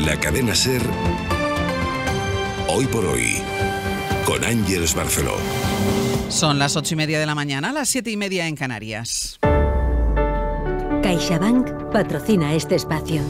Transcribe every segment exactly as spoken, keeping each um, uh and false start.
La cadena SER, Hoy por Hoy, con Ángeles Barceló. Son las ocho y media de la mañana, las siete y media en Canarias. CaixaBank patrocina este espacio.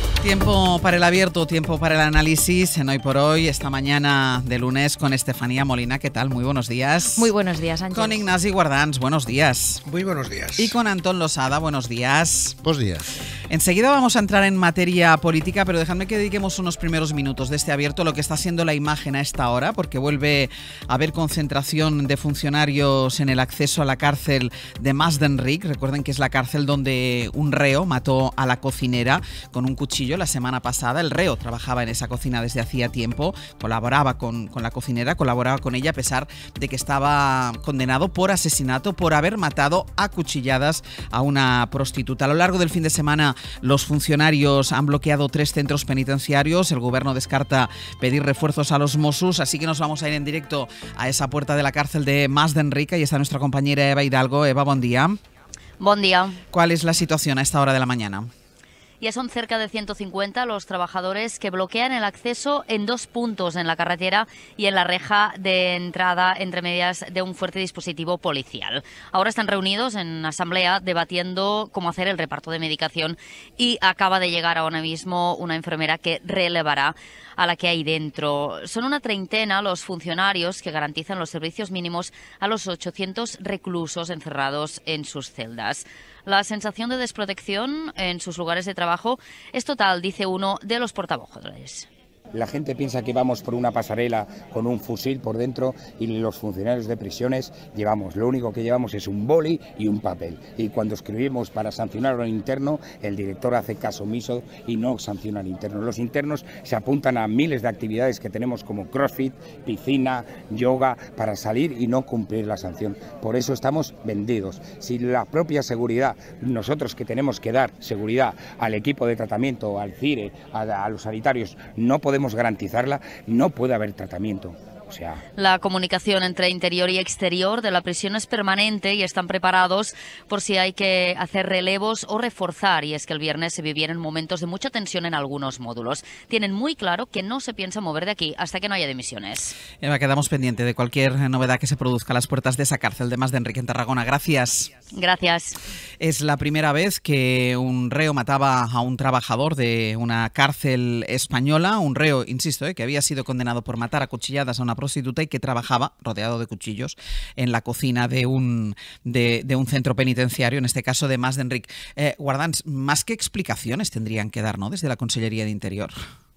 Tiempo para el abierto, tiempo para el análisis en Hoy por Hoy, esta mañana de lunes con Estefanía Molina. ¿Qué tal? Muy buenos días. Muy buenos días, Ángel. Con Ignasi Guardans, buenos días. Muy buenos días. Y con Antón Losada, buenos días. Buenos días. Enseguida vamos a entrar en materia política, pero dejadme que dediquemos unos primeros minutos de este abierto, lo que está siendo la imagen a esta hora, porque vuelve a haber concentración de funcionarios en el acceso a la cárcel de Mas d'Enric. Recuerden que es la cárcel donde un reo mató a la cocinera con un cuchillo la semana pasada. El reo trabajaba en esa cocina desde hacía tiempo, colaboraba con, con la cocinera, colaboraba con ella a pesar de que estaba condenado por asesinato, por haber matado a cuchilladas a una prostituta. A lo largo del fin de semana los funcionarios han bloqueado tres centros penitenciarios. El gobierno descarta pedir refuerzos a los Mossos, así que nos vamos a ir en directo a esa puerta de la cárcel de Mas d'Enric. Y está nuestra compañera Eva Hidalgo. Eva, buen día. Buen día. ¿Cuál es la situación a esta hora de la mañana? Ya son cerca de ciento cincuenta los trabajadores que bloquean el acceso en dos puntos, en la carretera y en la reja de entrada entre medias de un fuerte dispositivo policial. Ahora están reunidos en asamblea debatiendo cómo hacer el reparto de medicación y acaba de llegar ahora mismo una enfermera que relevará a la que hay dentro. Son una treintena los funcionarios que garantizan los servicios mínimos a los ochocientos reclusos encerrados en sus celdas. La sensación de desprotección en sus lugares de trabajo es total, dice uno de los portavoces. La gente piensa que vamos por una pasarela con un fusil por dentro y los funcionarios de prisiones llevamos, lo único que llevamos es un boli y un papel. Y cuando escribimos para sancionar a un interno, el director hace caso omiso y no sanciona al interno. Los internos se apuntan a miles de actividades que tenemos como crossfit, piscina, yoga, para salir y no cumplir la sanción. Por eso estamos vendidos. Si la propia seguridad, nosotros que tenemos que dar seguridad al equipo de tratamiento, al CIRE, a, a los sanitarios, no podemos garantizarla, no puede haber tratamiento. O sea, la comunicación entre interior y exterior de la prisión es permanente y están preparados por si hay que hacer relevos o reforzar. Y es que el viernes se vivieron momentos de mucha tensión en algunos módulos. Tienen muy claro que no se piensa mover de aquí hasta que no haya dimisiones. Eva, quedamos pendiente de cualquier novedad que se produzca a las puertas de esa cárcel de Mas d'Enric en Tarragona. Gracias. Gracias. Es la primera vez que un reo mataba a un trabajador de una cárcel española. Un reo, insisto, eh, que había sido condenado por matar a cuchilladas a una prostituta y que trabajaba rodeado de cuchillos en la cocina de un, de, de un centro penitenciario, en este caso de Mas d'Enric. Eh, Guardans, más que explicaciones tendrían que dar, ¿no?, desde la Consellería de Interior.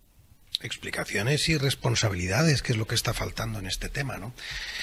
Explicaciones y responsabilidades, que es lo que está faltando en este tema, ¿no?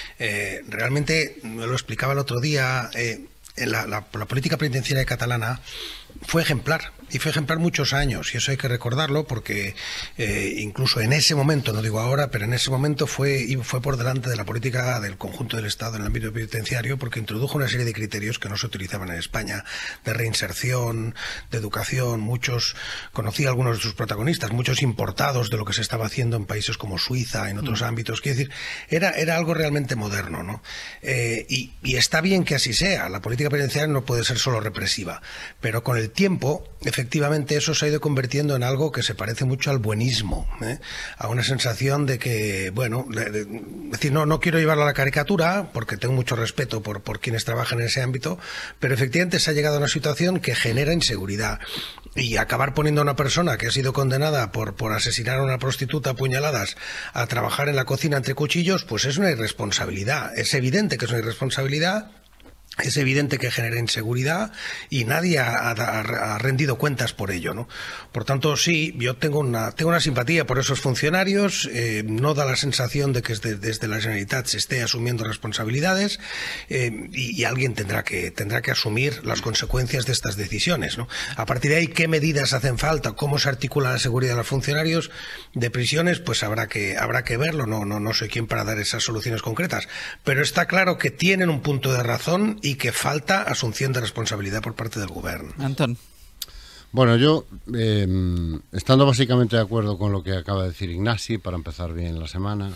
Eh, realmente, me lo explicaba el otro día, eh, la, la, la política penitenciaria catalana fue ejemplar, y fue ejemplar muchos años, y eso hay que recordarlo porque eh, incluso en ese momento, no digo ahora, pero en ese momento fue, fue por delante de la política del conjunto del Estado en el ámbito penitenciario, porque introdujo una serie de criterios que no se utilizaban en España, de reinserción, de educación. Muchos, conocí a algunos de sus protagonistas, muchos importados de lo que se estaba haciendo en países como Suiza, en otros mm. ámbitos. Quiero decir, era, era algo realmente moderno, ¿no? Eh, y, y está bien que así sea, la política penitenciaria no puede ser solo represiva, pero con el tiempo, efectivamente, eso se ha ido convirtiendo en algo que se parece mucho al buenismo, ¿eh? A una sensación de que, bueno, de, de, es decir, no, no quiero llevarlo a la caricatura, porque tengo mucho respeto por, por quienes trabajan en ese ámbito, pero efectivamente se ha llegado a una situación que genera inseguridad. Y acabar poniendo a una persona que ha sido condenada por, por asesinar a una prostituta a puñaladas a trabajar en la cocina entre cuchillos, pues es una irresponsabilidad. Es evidente que es una irresponsabilidad. Es evidente que genera inseguridad y nadie ha, ha, ha rendido cuentas por ello, ¿no? Por tanto, sí, yo tengo una, tengo una simpatía por esos funcionarios. Eh, no da la sensación de que desde, desde la Generalitat se esté asumiendo responsabilidades, eh, y, y alguien tendrá que, tendrá que asumir las consecuencias de estas decisiones, ¿no? A partir de ahí, ¿qué medidas hacen falta? ¿Cómo se articula la seguridad de los funcionarios de prisiones? Pues habrá que, habrá que verlo. No, no, no soy quien para dar esas soluciones concretas. Pero está claro que tienen un punto de razón y que falta asunción de responsabilidad por parte del gobierno. Antón. Bueno, yo, eh, estando básicamente de acuerdo con lo que acaba de decir Ignasi, para empezar bien la semana...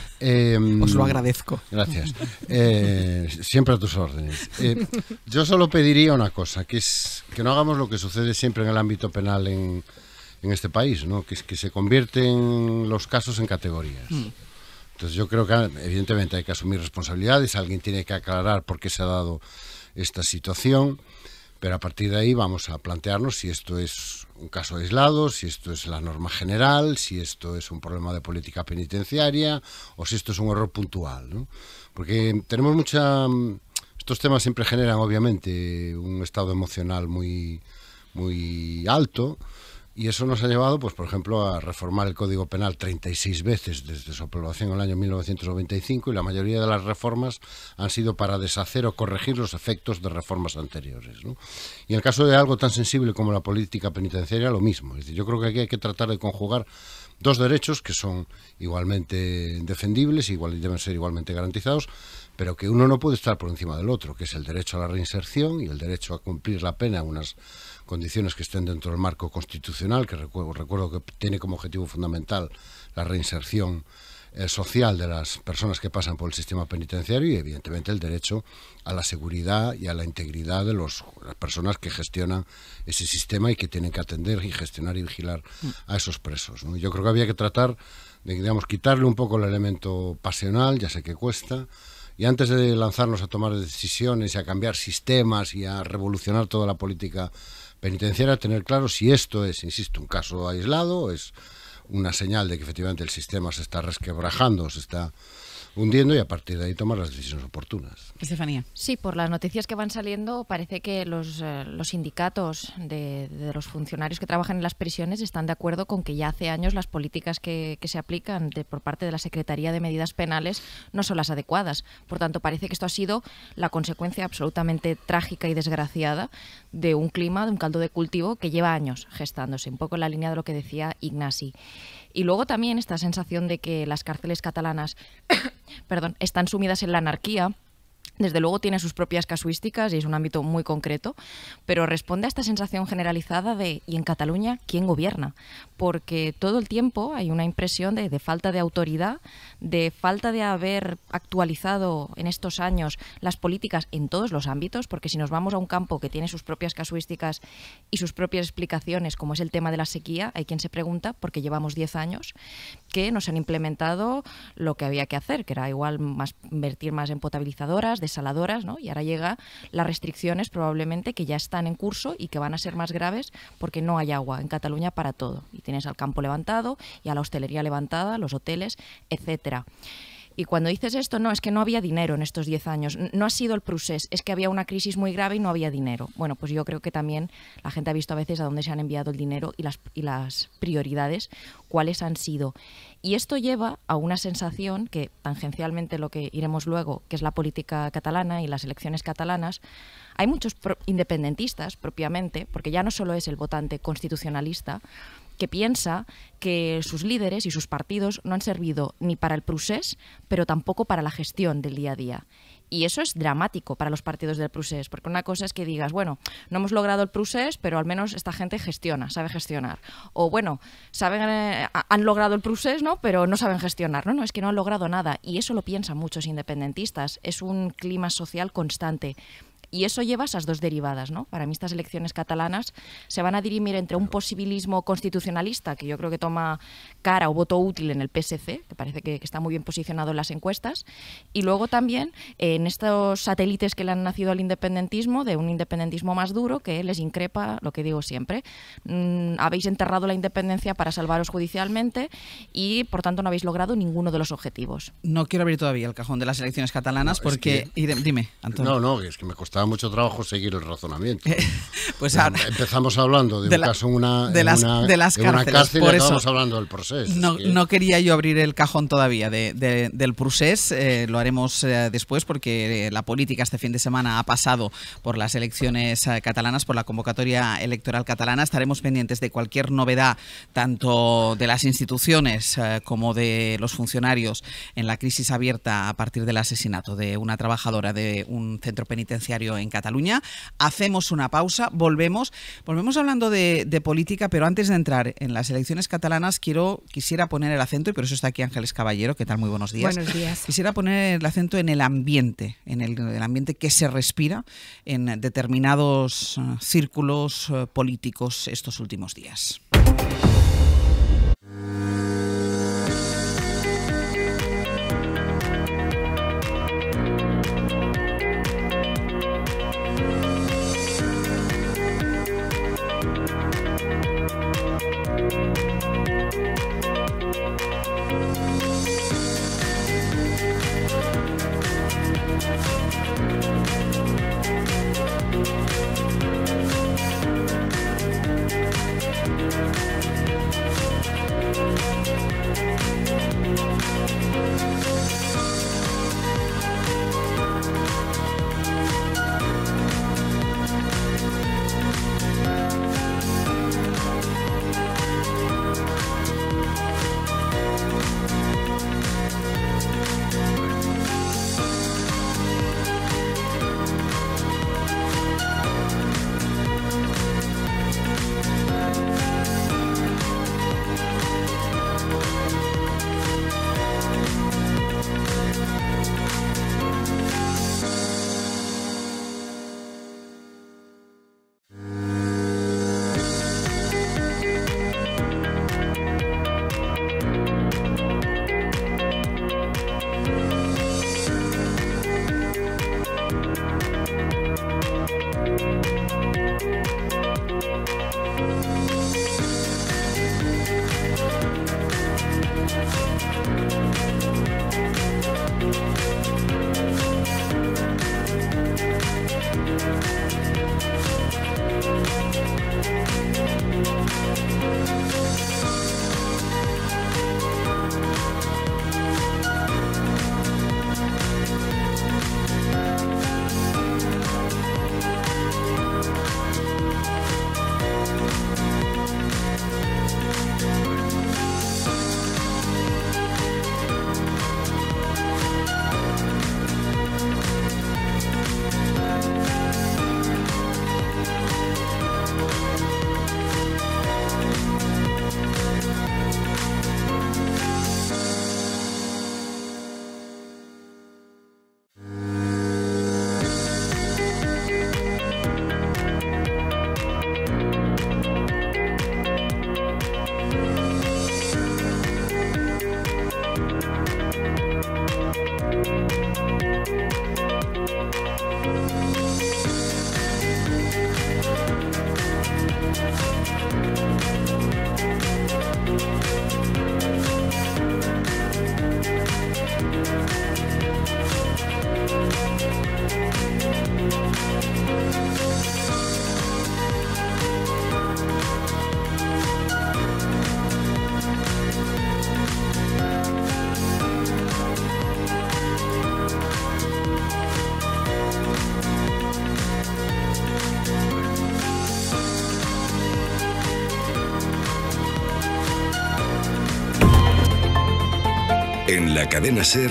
Eh, Os lo agradezco. Gracias. Eh, siempre a tus órdenes. Eh, yo solo pediría una cosa, que es que no hagamos lo que sucede siempre en el ámbito penal en, en este país, ¿no? Que, que se convierten los casos en categorías. Mm. Entonces yo creo que evidentemente hay que asumir responsabilidades, alguien tiene que aclarar por qué se ha dado esta situación, pero a partir de ahí vamos a plantearnos si esto es un caso aislado, si esto es la norma general, si esto es un problema de política penitenciaria o si esto es un error puntual, ¿no? Porque tenemos mucha... Estos temas siempre generan obviamente un estado emocional muy, muy alto. Y eso nos ha llevado, pues por ejemplo, a reformar el Código Penal treinta y seis veces desde su aprobación en el año mil novecientos noventa y cinco, y la mayoría de las reformas han sido para deshacer o corregir los efectos de reformas anteriores, ¿no? Y en el caso de algo tan sensible como la política penitenciaria, lo mismo. Es decir, yo creo que aquí hay que tratar de conjugar dos derechos que son igualmente defendibles, igual, deben ser igualmente garantizados, pero que uno no puede estar por encima del otro, que es el derecho a la reinserción y el derecho a cumplir la pena en unas condiciones que estén dentro del marco constitucional, que recuerdo, recuerdo que tiene como objetivo fundamental la reinserción eh, social de las personas que pasan por el sistema penitenciario y evidentemente el derecho a la seguridad y a la integridad de los, las personas que gestionan ese sistema y que tienen que atender y gestionar y vigilar a esos presos, ¿no? Yo creo que había que tratar de, digamos, quitarle un poco el elemento pasional, ya sé que cuesta, y antes de lanzarnos a tomar decisiones y a cambiar sistemas y a revolucionar toda la política penitenciaria, tener claro si esto es, insisto, un caso aislado, o es una señal de que efectivamente el sistema se está resquebrajando, se está hundiendo, y a partir de ahí tomar las decisiones oportunas. Estefanía. Sí, por las noticias que van saliendo parece que los, eh, los sindicatos de, de los funcionarios que trabajan en las prisiones están de acuerdo con que ya hace años las políticas que, que se aplican de, por parte de la Secretaría de Medidas Penales no son las adecuadas. Por tanto, parece que esto ha sido la consecuencia absolutamente trágica y desgraciada de un clima, de un caldo de cultivo que lleva años gestándose, un poco en la línea de lo que decía Ignasi. Y luego también esta sensación de que las cárceles catalanas perdón, están sumidas en la anarquía. Desde luego tiene sus propias casuísticas y es un ámbito muy concreto, pero responde a esta sensación generalizada de ¿y en Cataluña quién gobierna? Porque todo el tiempo hay una impresión de, de falta de autoridad, de falta de haber actualizado en estos años las políticas en todos los ámbitos, porque si nos vamos a un campo que tiene sus propias casuísticas y sus propias explicaciones, como es el tema de la sequía, hay quien se pregunta, porque llevamos diez años, que no se han implementado lo que había que hacer, que era igual más, invertir más en potabilizadoras, desaladoras, ¿no? Y ahora llega las restricciones probablemente que ya están en curso y que van a ser más graves porque no hay agua en Cataluña para todo. Y tienes al campo levantado y a la hostelería levantada, los hoteles, etcétera. Y cuando dices esto, no, es que no había dinero en estos diez años, no ha sido el procés, es que había una crisis muy grave y no había dinero. Bueno, pues yo creo que también la gente ha visto a veces a dónde se han enviado el dinero y las, y las prioridades, cuáles han sido. Y esto lleva a una sensación que, tangencialmente lo que iremos luego, que es la política catalana y las elecciones catalanas, hay muchos pro- independentistas propiamente, porque ya no solo es el votante constitucionalista, que piensa que sus líderes y sus partidos no han servido ni para el procés, pero tampoco para la gestión del día a día. Y eso es dramático para los partidos del procés, porque una cosa es que digas, bueno, no hemos logrado el procés, pero al menos esta gente gestiona, sabe gestionar. O bueno, saben, eh, han logrado el procés, ¿no? Pero no saben gestionar. No, no, es que no han logrado nada. Y eso lo piensan muchos independentistas. Es un clima social constante. Y eso lleva a esas dos derivadas, ¿no? Para mí estas elecciones catalanas se van a dirimir entre un posibilismo constitucionalista, que yo creo que toma cara o voto útil en el P S C, que parece que, que está muy bien posicionado en las encuestas, y luego también eh, en estos satélites que le han nacido al independentismo, de un independentismo más duro, que les increpa lo que digo siempre. Mm, habéis enterrado la independencia para salvaros judicialmente y, por tanto, no habéis logrado ninguno de los objetivos. No quiero abrir todavía el cajón de las elecciones catalanas, no, porque... Que... Dime, Antonio. No, no, es que me costaba mucho trabajo seguir el razonamiento. Pues ahora, empezamos hablando de, de un la, caso en una, de las, una, de las en una cárcel por y eso, acabamos hablando del procés. No, es que... no quería yo abrir el cajón todavía de, de, del procés, eh, lo haremos eh, después porque la política este fin de semana ha pasado por las elecciones eh, catalanas, por la convocatoria electoral catalana. Estaremos pendientes de cualquier novedad, tanto de las instituciones eh, como de los funcionarios en la crisis abierta a partir del asesinato de una trabajadora de un centro penitenciario en Cataluña. Hacemos una pausa, volvemos, volvemos hablando de, de política, pero antes de entrar en las elecciones catalanas quiero, quisiera poner el acento, y por eso está aquí Ángeles Caballero. ¿Qué tal? Muy buenos días. Buenos días. Quisiera poner el acento en el ambiente, en el, el ambiente que se respira en determinados uh, círculos uh, políticos estos últimos días. En la cadena SER,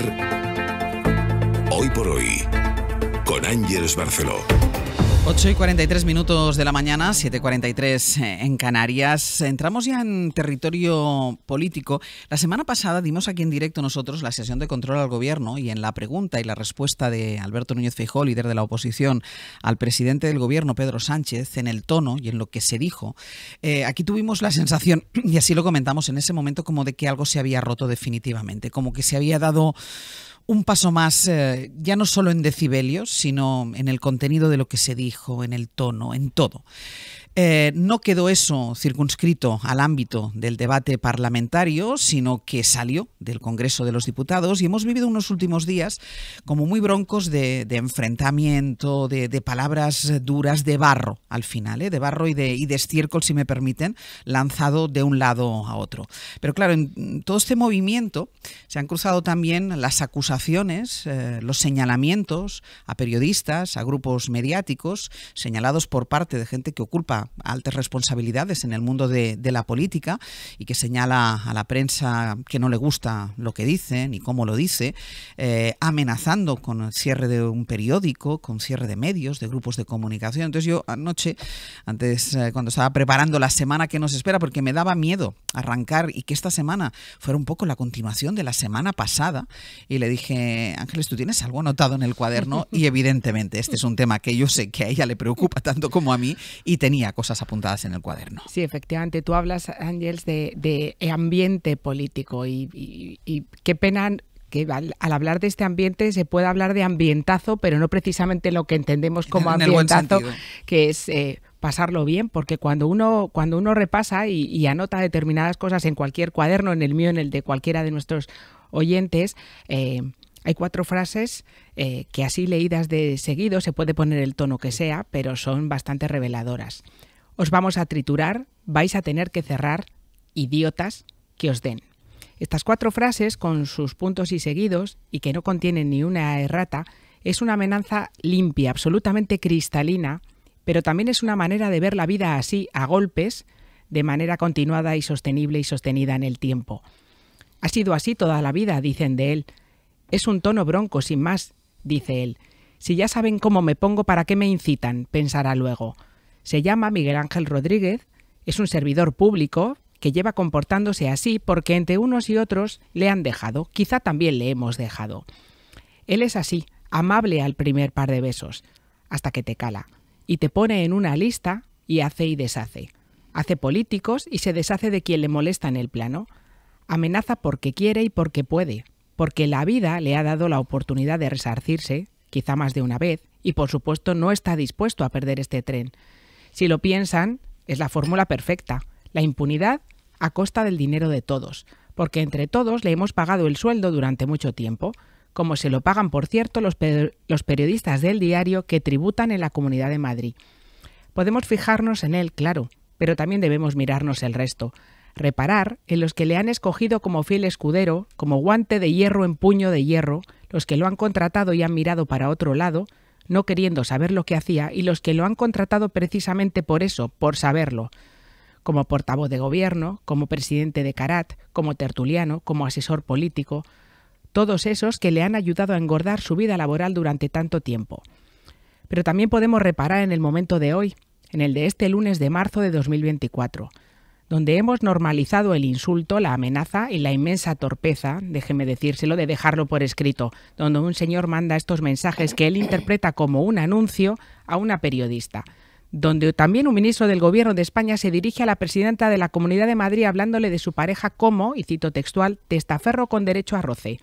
Hoy por Hoy, con Ángeles Barceló. ocho y cuarenta y tres minutos de la mañana, siete y cuarenta y tres en Canarias. Entramos ya en territorio político. La semana pasada dimos aquí en directo nosotros la sesión de control al gobierno y en la pregunta y la respuesta de Alberto Núñez Feijóo, líder de la oposición, al presidente del gobierno, Pedro Sánchez, en el tono y en lo que se dijo, eh, aquí tuvimos la sensación, y así lo comentamos en ese momento, como de que algo se había roto definitivamente, como que se había dado un paso más, eh, ya no solo en decibelios, sino en el contenido de lo que se dijo, en el tono, en todo. Eh, no quedó eso circunscrito al ámbito del debate parlamentario, sino que salió del Congreso de los Diputados y hemos vivido unos últimos días como muy broncos de, de enfrentamiento, de, de palabras duras, de barro al final, ¿eh? de barro y de, y de estiércol, si me permiten, lanzado de un lado a otro. Pero claro, en todo este movimiento se han cruzado también las acusaciones, eh, los señalamientos a periodistas, a grupos mediáticos, señalados por parte de gente que ocupa altas responsabilidades en el mundo de, de la política y que señala a la prensa que no le gusta lo que dice ni cómo lo dice, eh, amenazando con el cierre de un periódico, con cierre de medios, de grupos de comunicación. Entonces yo anoche, antes eh, cuando estaba preparando la semana que nos espera, porque me daba miedo arrancar y que esta semana fuera un poco la continuación de la semana pasada, y le dije, Ángeles, ¿tú tienes algo anotado en el cuaderno? Y evidentemente este es un tema que yo sé que a ella le preocupa tanto como a mí y tenía cosas apuntadas en el cuaderno. Sí, efectivamente. Tú hablas, Ángeles, de, de ambiente político y, y, y qué pena que al, al hablar de este ambiente se pueda hablar de ambientazo, pero no precisamente lo que entendemos como en ambientazo, que es eh, pasarlo bien, porque cuando uno, cuando uno repasa y, y anota determinadas cosas en cualquier cuaderno, en el mío, en el de cualquiera de nuestros oyentes, eh, hay cuatro frases eh, que así leídas de seguido se puede poner el tono que sea, pero son bastante reveladoras. Os vamos a triturar, vais a tener que cerrar, idiotas que os den. Estas cuatro frases, con sus puntos y seguidos, y que no contienen ni una errata, es una amenaza limpia, absolutamente cristalina, pero también es una manera de ver la vida así, a golpes, de manera continuada y sostenible y sostenida en el tiempo. Ha sido así toda la vida, dicen de él. Es un tono bronco, sin más, dice él. Si ya saben cómo me pongo, ¿para qué me incitan?, pensará luego. Se llama Miguel Ángel Rodríguez, es un servidor público que lleva comportándose así porque entre unos y otros le han dejado, quizá también le hemos dejado. Él es así, amable al primer par de besos, hasta que te cala, y te pone en una lista y hace y deshace. Hace políticos y se deshace de quien le molesta en el plano. Amenaza porque quiere y porque puede, porque la vida le ha dado la oportunidad de resarcirse, quizá más de una vez, y por supuesto no está dispuesto a perder este tren. Si lo piensan, es la fórmula perfecta, la impunidad a costa del dinero de todos, porque entre todos le hemos pagado el sueldo durante mucho tiempo, como se lo pagan, por cierto, los, per- los periodistas del diario que tributan en la Comunidad de Madrid. Podemos fijarnos en él, claro, pero también debemos mirarnos el resto, reparar en los que le han escogido como fiel escudero, como guante de hierro en puño de hierro, los que lo han contratado y han mirado para otro lado, no queriendo saber lo que hacía, y los que lo han contratado precisamente por eso, por saberlo, como portavoz de gobierno, como presidente de Carat, como tertuliano, como asesor político, todos esos que le han ayudado a engordar su vida laboral durante tanto tiempo. Pero también podemos reparar en el momento de hoy, en el de este lunes de marzo de dos mil veinticuatro, donde hemos normalizado el insulto, la amenaza y la inmensa torpeza, déjeme decírselo, de dejarlo por escrito, donde un señor manda estos mensajes que él interpreta como un anuncio a una periodista, donde también un ministro del Gobierno de España se dirige a la presidenta de la Comunidad de Madrid hablándole de su pareja como, y cito textual, testaferro con derecho a roce.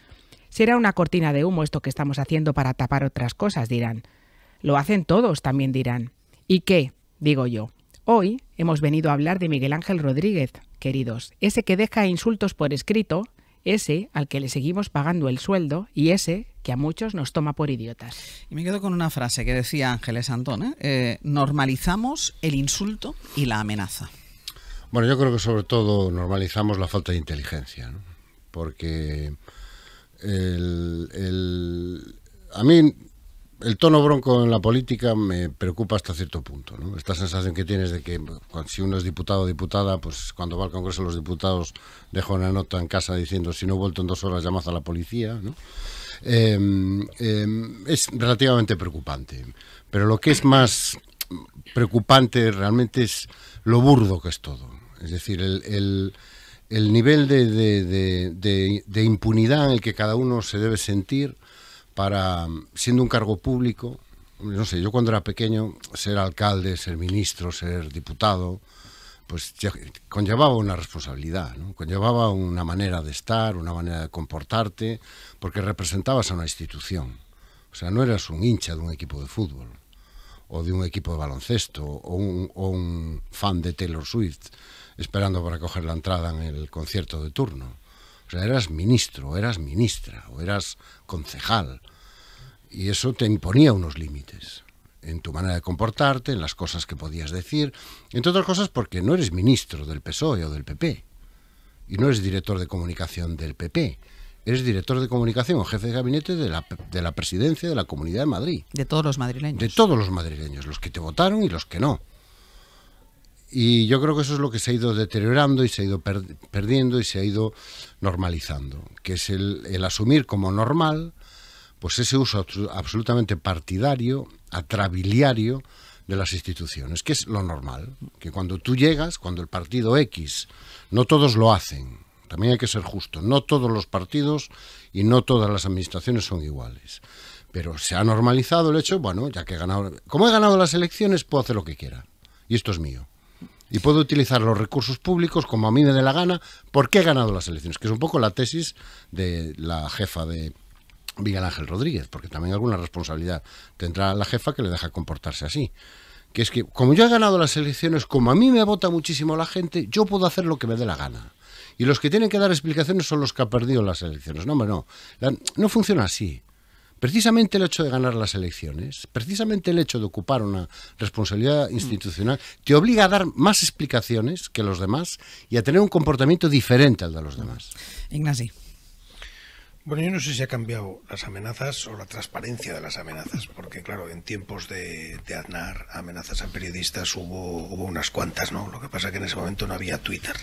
Será una cortina de humo esto que estamos haciendo para tapar otras cosas, dirán. Lo hacen todos, también dirán. ¿Y qué? Digo yo. Hoy hemos venido a hablar de Miguel Ángel Rodríguez, queridos, ese que deja insultos por escrito, ese al que le seguimos pagando el sueldo y ese que a muchos nos toma por idiotas. Y me quedo con una frase que decía Ángeles Antón, ¿eh? Eh, normalizamos el insulto y la amenaza. Bueno, yo creo que sobre todo normalizamos la falta de inteligencia, ¿no? Porque el, el, a mí el tono bronco en la política me preocupa hasta cierto punto, ¿no? Esta sensación que tienes de que cuando, si uno es diputado o diputada, pues cuando va al Congreso de los Diputados deja una nota en casa diciendo si no he vuelto en dos horas llamad a la policía, ¿no? Eh, eh, es relativamente preocupante. Pero lo que es más preocupante realmente es lo burdo que es todo. Es decir, el, el, el nivel de, de, de, de, de impunidad en el que cada uno se debe sentir para, siendo un cargo público, no sé, yo cuando era pequeño, ser alcalde, ser ministro, ser diputado, pues conllevaba una responsabilidad, ¿no? Conllevaba una manera de estar, una manera de comportarte, porque representabas a una institución. O sea, no eras un hincha de un equipo de fútbol, o de un equipo de baloncesto, o un, o un fan de Taylor Swift, esperando para coger la entrada en el concierto de turno. O sea, eras ministro, o eras ministra, o eras concejal, y eso te imponía unos límites en tu manera de comportarte, en las cosas que podías decir, entre otras cosas porque no eres ministro del P S O E o del P P, y no eres director de comunicación del P P, eres director de comunicación o jefe de gabinete de la, de la presidencia de la Comunidad de Madrid. De todos los madrileños. De todos los madrileños, los que te votaron y los que no. Y yo creo que eso es lo que se ha ido deteriorando y se ha ido per perdiendo y se ha ido normalizando, que es el, el asumir como normal pues ese uso absolutamente partidario, atrabiliario de las instituciones, que es lo normal, que cuando tú llegas, cuando el partido X, no todos lo hacen, también hay que ser justo, no todos los partidos y no todas las administraciones son iguales, pero se ha normalizado el hecho, bueno, ya que he ganado, como he ganado las elecciones, puedo hacer lo que quiera, y esto es mío. Y puedo utilizar los recursos públicos como a mí me dé la gana porque he ganado las elecciones, que es un poco la tesis de la jefa de Miguel Ángel Rodríguez, porque también alguna responsabilidad tendrá la jefa que le deja comportarse así. Que es que, como yo he ganado las elecciones, como a mí me vota muchísimo la gente, yo puedo hacer lo que me dé la gana. Y los que tienen que dar explicaciones son los que han perdido las elecciones. No, hombre, no. La, no funciona así. Precisamente el hecho de ganar las elecciones, precisamente el hecho de ocupar una responsabilidad institucional, te obliga a dar más explicaciones que los demás y a tener un comportamiento diferente al de los demás. Ignasi. Bueno, yo no sé si ha cambiado las amenazas o la transparencia de las amenazas, porque claro, en tiempos de, de Aznar, amenazas a periodistas hubo, hubo unas cuantas, ¿no? Lo que pasa es que en ese momento no había Twitter.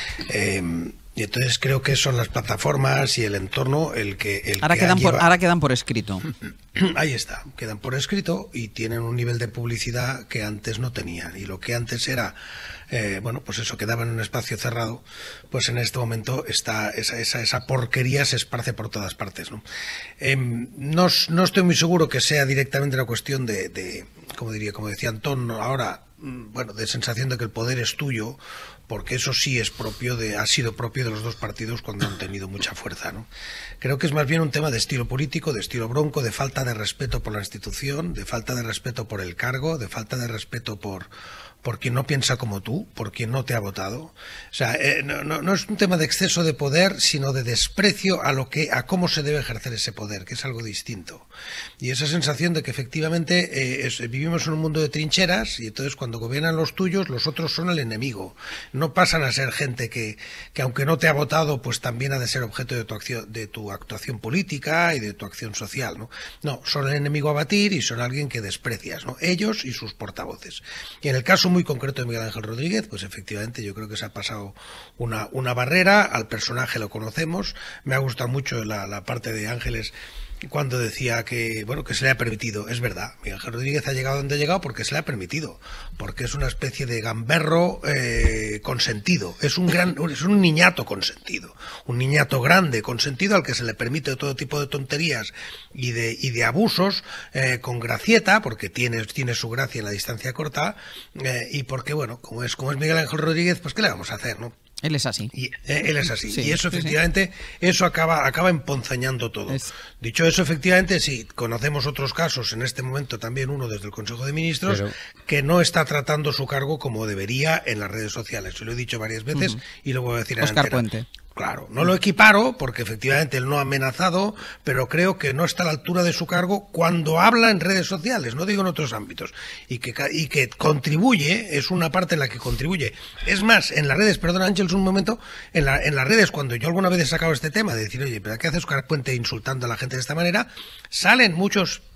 Eh, y entonces creo que son las plataformas y el entorno el que... El ahora, que quedan lleva... por, ahora quedan por escrito. Ahí está, quedan por escrito y tienen un nivel de publicidad que antes no tenían. Y lo que antes era... Eh, bueno, pues eso, quedaba en un espacio cerrado, pues en este momento está esa, esa, esa porquería se esparce por todas partes, ¿no? Eh, no, no estoy muy seguro que sea directamente una cuestión de, de como diría, como decía Antón, ahora, bueno, de sensación de que el poder es tuyo, porque eso sí es propio de, ha sido propio de los dos partidos cuando han tenido mucha fuerza, ¿no? Creo que es más bien un tema de estilo político, de estilo bronco, de falta de respeto por la institución, de falta de respeto por el cargo, de falta de respeto por... por quien no piensa como tú, por quien no te ha votado. O sea, eh, no, no, no es un tema de exceso de poder, sino de desprecio a lo que, a cómo se debe ejercer ese poder, que es algo distinto. Y esa sensación de que efectivamente eh, es, vivimos en un mundo de trincheras y entonces cuando gobiernan los tuyos, los otros son el enemigo. No pasan a ser gente que, que aunque no te ha votado, pues también ha de ser objeto de tu acción, de tu actuación política y de tu acción social, ¿no? No, son el enemigo a batir y son alguien que desprecias, ¿no? Ellos y sus portavoces. Y en el caso muy concreto de Miguel Ángel Rodríguez, pues efectivamente yo creo que se ha pasado una, una barrera, al personaje lo conocemos, me ha gustado mucho la, la parte de Ángeles cuando decía que, bueno, que se le ha permitido, es verdad, Miguel Ángel Rodríguez ha llegado donde ha llegado porque se le ha permitido, porque es una especie de gamberro eh, consentido, es un gran, es un niñato consentido, un niñato grande consentido al que se le permite todo tipo de tonterías y de, y de abusos eh, con gracieta, porque tiene, tiene su gracia en la distancia corta, eh, y porque, bueno, como es, como es Miguel Ángel Rodríguez, pues ¿qué le vamos a hacer, no? Él es así. Y, eh, él es así. Sí, y eso sí, efectivamente, sí. eso acaba, acaba emponzoñando todo. Es... Dicho eso, efectivamente, sí, conocemos otros casos, en este momento también uno desde el Consejo de Ministros, Pero... que no está tratando su cargo como debería en las redes sociales. Se lo he dicho varias veces uh -huh. y lo voy a decir en Óscar antena. Puente. Claro, no lo equiparo porque efectivamente él no ha amenazado, pero creo que no está a la altura de su cargo cuando habla en redes sociales, no digo en otros ámbitos, y que, y que contribuye, es una parte en la que contribuye. Es más, en las redes, perdón Ángeles un momento, en, la, en las redes cuando yo alguna vez he sacado este tema de decir, oye, ¿pero qué hace Óscar Puente insultando a la gente de esta manera? Salen muchos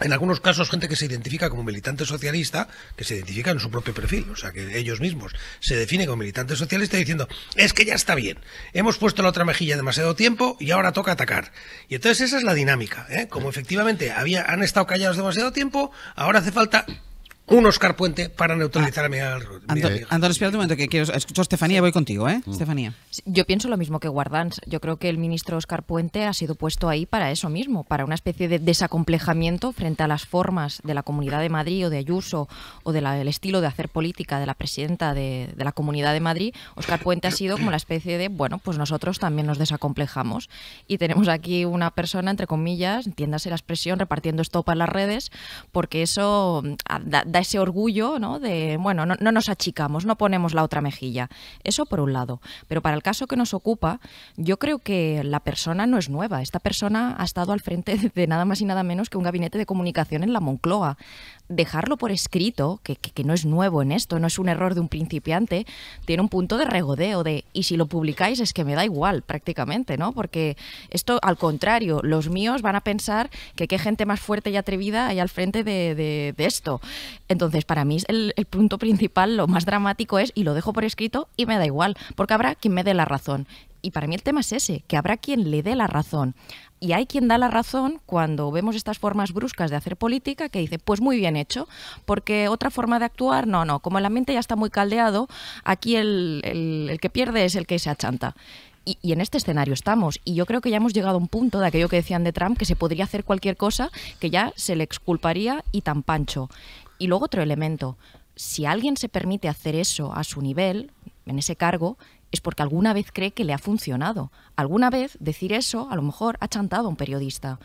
en algunos casos gente que se identifica como militante socialista, que se identifica en su propio perfil, o sea que ellos mismos se definen como militante socialista diciendo, es que ya está bien, hemos puesto la otra mejilla demasiado tiempo y ahora toca atacar. Y entonces esa es la dinámica, ¿eh? Como efectivamente había, han estado callados demasiado tiempo, ahora hace falta un Óscar Puente para neutralizar ah, a Miguel Rodríguez. Antón, espera un momento, que quiero escucho a Estefanía y voy contigo, ¿eh? Mm. Estefanía. Yo pienso lo mismo que Guardans. Yo creo que el ministro Óscar Puente ha sido puesto ahí para eso mismo, para una especie de desacomplejamiento frente a las formas de la Comunidad de Madrid o de Ayuso o del de estilo de hacer política de la presidenta de, de la Comunidad de Madrid. Óscar Puente ha sido como la especie de, bueno, pues nosotros también nos desacomplejamos y tenemos aquí una persona, entre comillas, entiéndase la expresión, repartiendo estopa en las redes, porque eso da, da ese orgullo, ¿no? De, bueno, no, no nos achicamos, no ponemos la otra mejilla. Eso por un lado. Pero para el caso que nos ocupa, yo creo que la persona no es nueva. Esta persona ha estado al frente de nada más y nada menos que un gabinete de comunicación en la Moncloa. Dejarlo por escrito, que, que, que no es nuevo en esto, no es un error de un principiante, tiene un punto de regodeo, de y si lo publicáis es que me da igual prácticamente, ¿no? Porque esto, al contrario, los míos van a pensar que qué gente más fuerte y atrevida hay al frente de, de, de esto. Entonces, para mí el, el punto principal, lo más dramático es, y lo dejo por escrito y me da igual, porque habrá quien me dé la razón. Y para mí el tema es ese, que habrá quien le dé la razón. Y hay quien da la razón cuando vemos estas formas bruscas de hacer política que dice, pues muy bien hecho, porque otra forma de actuar, no, no, como el ambiente ya está muy caldeado, aquí el, el, el que pierde es el que se achanta. Y, y en este escenario estamos. Y yo creo que ya hemos llegado a un punto de aquello que decían de Trump, que se podría hacer cualquier cosa, que ya se le exculparía y tan pancho. Y luego otro elemento, si alguien se permite hacer eso a su nivel, en ese cargo, es porque alguna vez cree que le ha funcionado. Alguna vez decir eso, a lo mejor, ha chantado a un periodista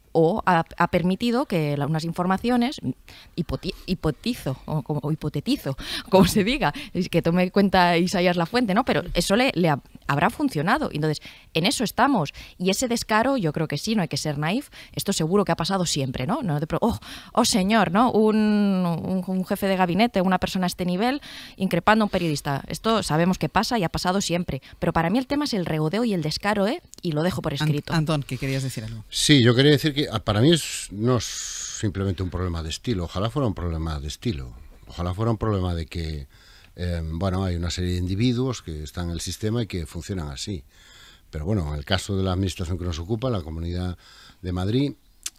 o ha, ha permitido que unas informaciones, hipoti, hipotizo, o, como, o hipotetizo, como se diga, que tome cuenta Isaías Lafuente, ¿no? Pero eso le, le ha, habrá funcionado. Entonces, en eso estamos. Y ese descaro, yo creo que sí, no hay que ser naif. Esto seguro que ha pasado siempre, ¿no? no de, oh, oh, señor, ¿no? Un, un, un jefe de gabinete, una persona a este nivel, increpando a un periodista. Esto sabemos que pasa y ha pasado siempre. Pero para mí el tema es el regodeo y el descaro, ¿eh? Y lo dejo por escrito. Antón, ¿qué querías decir algo? Sí, yo quería decir que para mí es, no es simplemente un problema de estilo. Ojalá fuera un problema de estilo. Ojalá fuera un problema de que Eh, bueno, hay una serie de individuos que están en el sistema y que funcionan así. Pero bueno, en el caso de la administración que nos ocupa, la Comunidad de Madrid,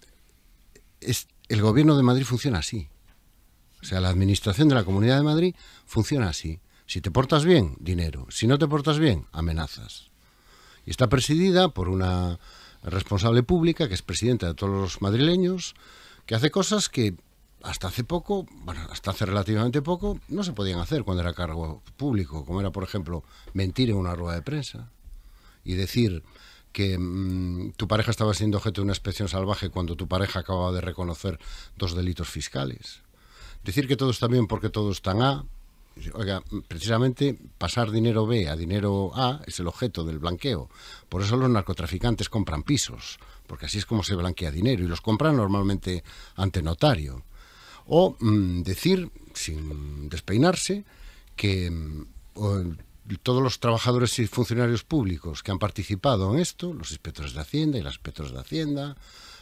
es, el gobierno de Madrid funciona así. O sea, la administración de la Comunidad de Madrid funciona así. Si te portas bien, dinero. Si no te portas bien, amenazas. Y está presidida por una responsable pública, que es presidenta de todos los madrileños, que hace cosas que hasta hace poco, bueno, hasta hace relativamente poco, no se podían hacer cuando era cargo público, como era, por ejemplo, mentir en una rueda de prensa y decir que mmm, tu pareja estaba siendo objeto de una inspección salvaje cuando tu pareja acababa de reconocer dos delitos fiscales. Decir que todo está bien porque todo está en A. Oiga, precisamente pasar dinero B a dinero A es el objeto del blanqueo. Por eso los narcotraficantes compran pisos, porque así es como se blanquea dinero y los compran normalmente ante notario. O mmm, decir, sin despeinarse, que mmm, o, todos los trabajadores y funcionarios públicos que han participado en esto, los inspectores de Hacienda y las inspectores de Hacienda,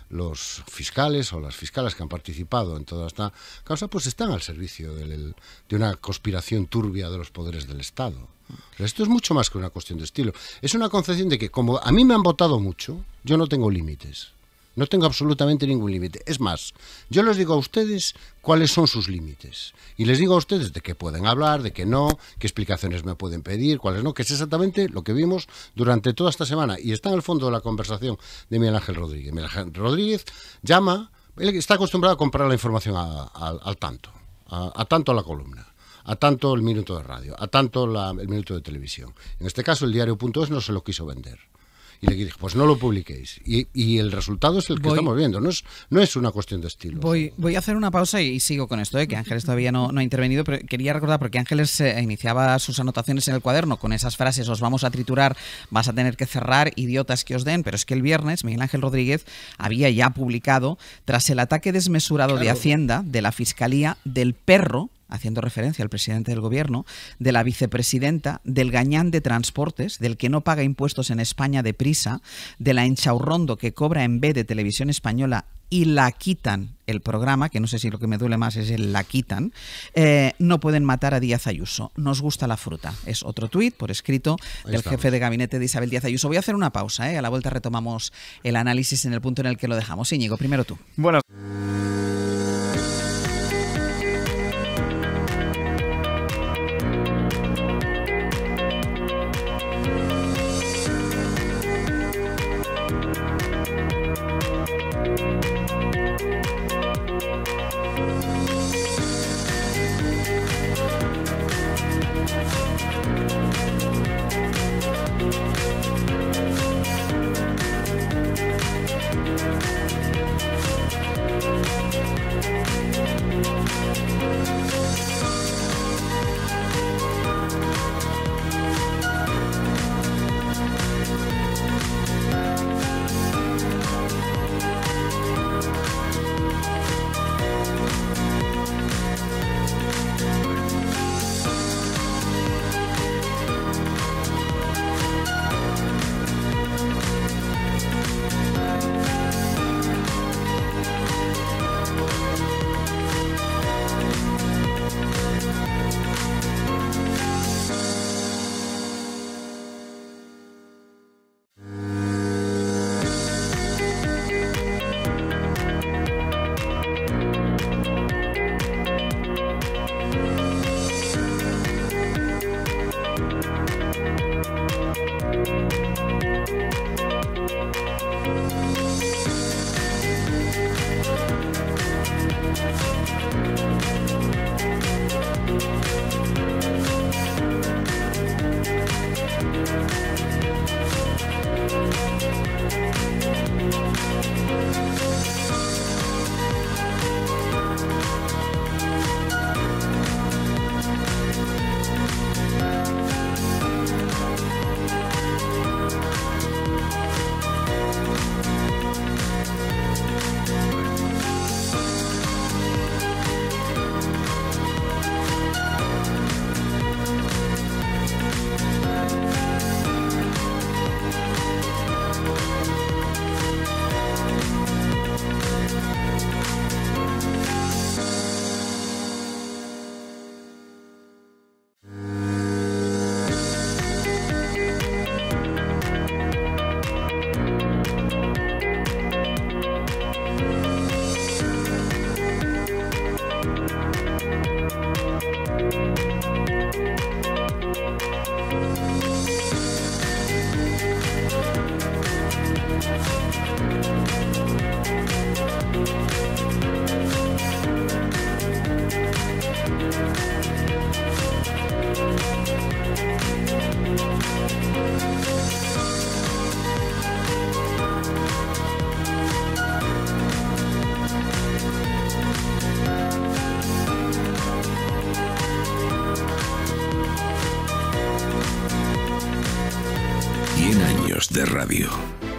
los fiscales o las fiscales que han participado en toda esta causa, pues están al servicio del, de una conspiración turbia de los poderes del Estado. Pero esto es mucho más que una cuestión de estilo. Es una concepción de que, como a mí me han votado mucho, yo no tengo límites. No tengo absolutamente ningún límite. Es más, yo les digo a ustedes cuáles son sus límites. Y les digo a ustedes de qué pueden hablar, de qué no, qué explicaciones me pueden pedir, cuáles no, que es exactamente lo que vimos durante toda esta semana. Y está en el fondo de la conversación de Miguel Ángel Rodríguez. Miguel Ángel Rodríguez llama, él está acostumbrado a comprar la información a, a, al tanto, a, a tanto la columna, a tanto el minuto de radio, a tanto la, el minuto de televisión. En este caso, el diario punto es no se lo quiso vender. Y le dije, pues no lo publiquéis. Y, y el resultado es el que voy, estamos viendo. No es, no es una cuestión de estilo. Voy, voy a hacer una pausa y, y sigo con esto, ¿eh? Que Ángeles todavía no, no ha intervenido, pero quería recordar, porque Ángeles eh, iniciaba sus anotaciones en el cuaderno con esas frases: os vamos a triturar, vas a tener que cerrar, idiotas que os den. Pero es que el viernes Miguel Ángel Rodríguez había ya publicado, tras el ataque desmesurado claro. de Hacienda, de la Fiscalía, del perro haciendo referencia al presidente del gobierno, de la vicepresidenta, del gañán de transportes, del que no paga impuestos en España deprisa, de la enchaurrondo que cobra en B de Televisión Española y la quitan el programa, que no sé si lo que me duele más es el la quitan, eh, no pueden matar a Díaz Ayuso. Nos gusta la fruta. Es otro tuit por escrito del jefe de gabinete de Isabel Díaz Ayuso. Voy a hacer una pausa, ¿eh? A la vuelta retomamos el análisis en el punto en el que lo dejamos. Íñigo, primero tú. Bueno. cien años de radio.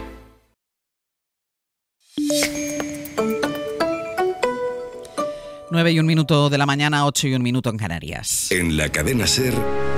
Nueve y un minuto de la mañana, ocho y un minuto en Canarias. En la cadena SER,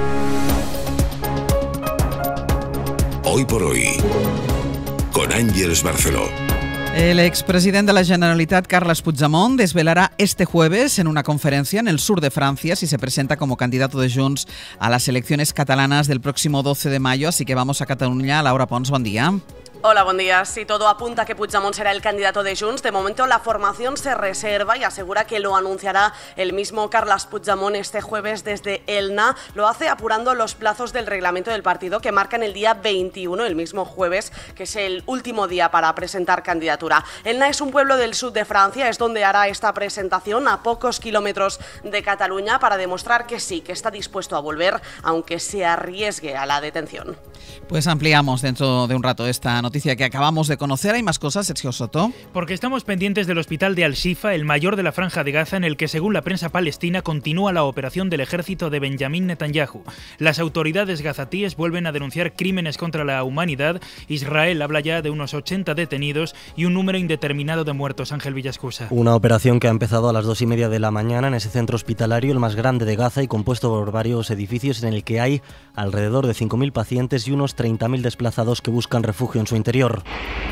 Hoy por Hoy, con Ángeles Barceló. El expresidente de la Generalitat, Carles Puigdemont, desvelará este jueves en una conferencia en el sur de Francia si se presenta como candidato de Junts a las elecciones catalanas del próximo doce de mayo. Así que vamos a Cataluña. Laura Pons, buen día. Hola, buen día. Si todo apunta a que Puigdemont será el candidato de Junts, de momento la formación se reserva y asegura que lo anunciará el mismo Carles Puigdemont este jueves desde Elna. Lo hace apurando los plazos del reglamento del partido que marcan el día veintiuno, el mismo jueves, que es el último día para presentar candidatura. Elna es un pueblo del sur de Francia, es donde hará esta presentación a pocos kilómetros de Cataluña para demostrar que sí, que está dispuesto a volver, aunque se arriesgue a la detención. Pues ampliamos dentro de un rato esta noticia. noticia que acabamos de conocer. Hay más cosas, Sergio Soto. Porque estamos pendientes del hospital de Al-Shifa, el mayor de la Franja de Gaza, en el que, según la prensa palestina, continúa la operación del ejército de Benjamín Netanyahu. Las autoridades gazatíes vuelven a denunciar crímenes contra la humanidad. Israel habla ya de unos ochenta detenidos y un número indeterminado de muertos. Ángel Villascusa. Una operación que ha empezado a las dos y media de la mañana en ese centro hospitalario, el más grande de Gaza y compuesto por varios edificios, en el que hay alrededor de cinco mil pacientes y unos treinta mil desplazados que buscan refugio en su interior.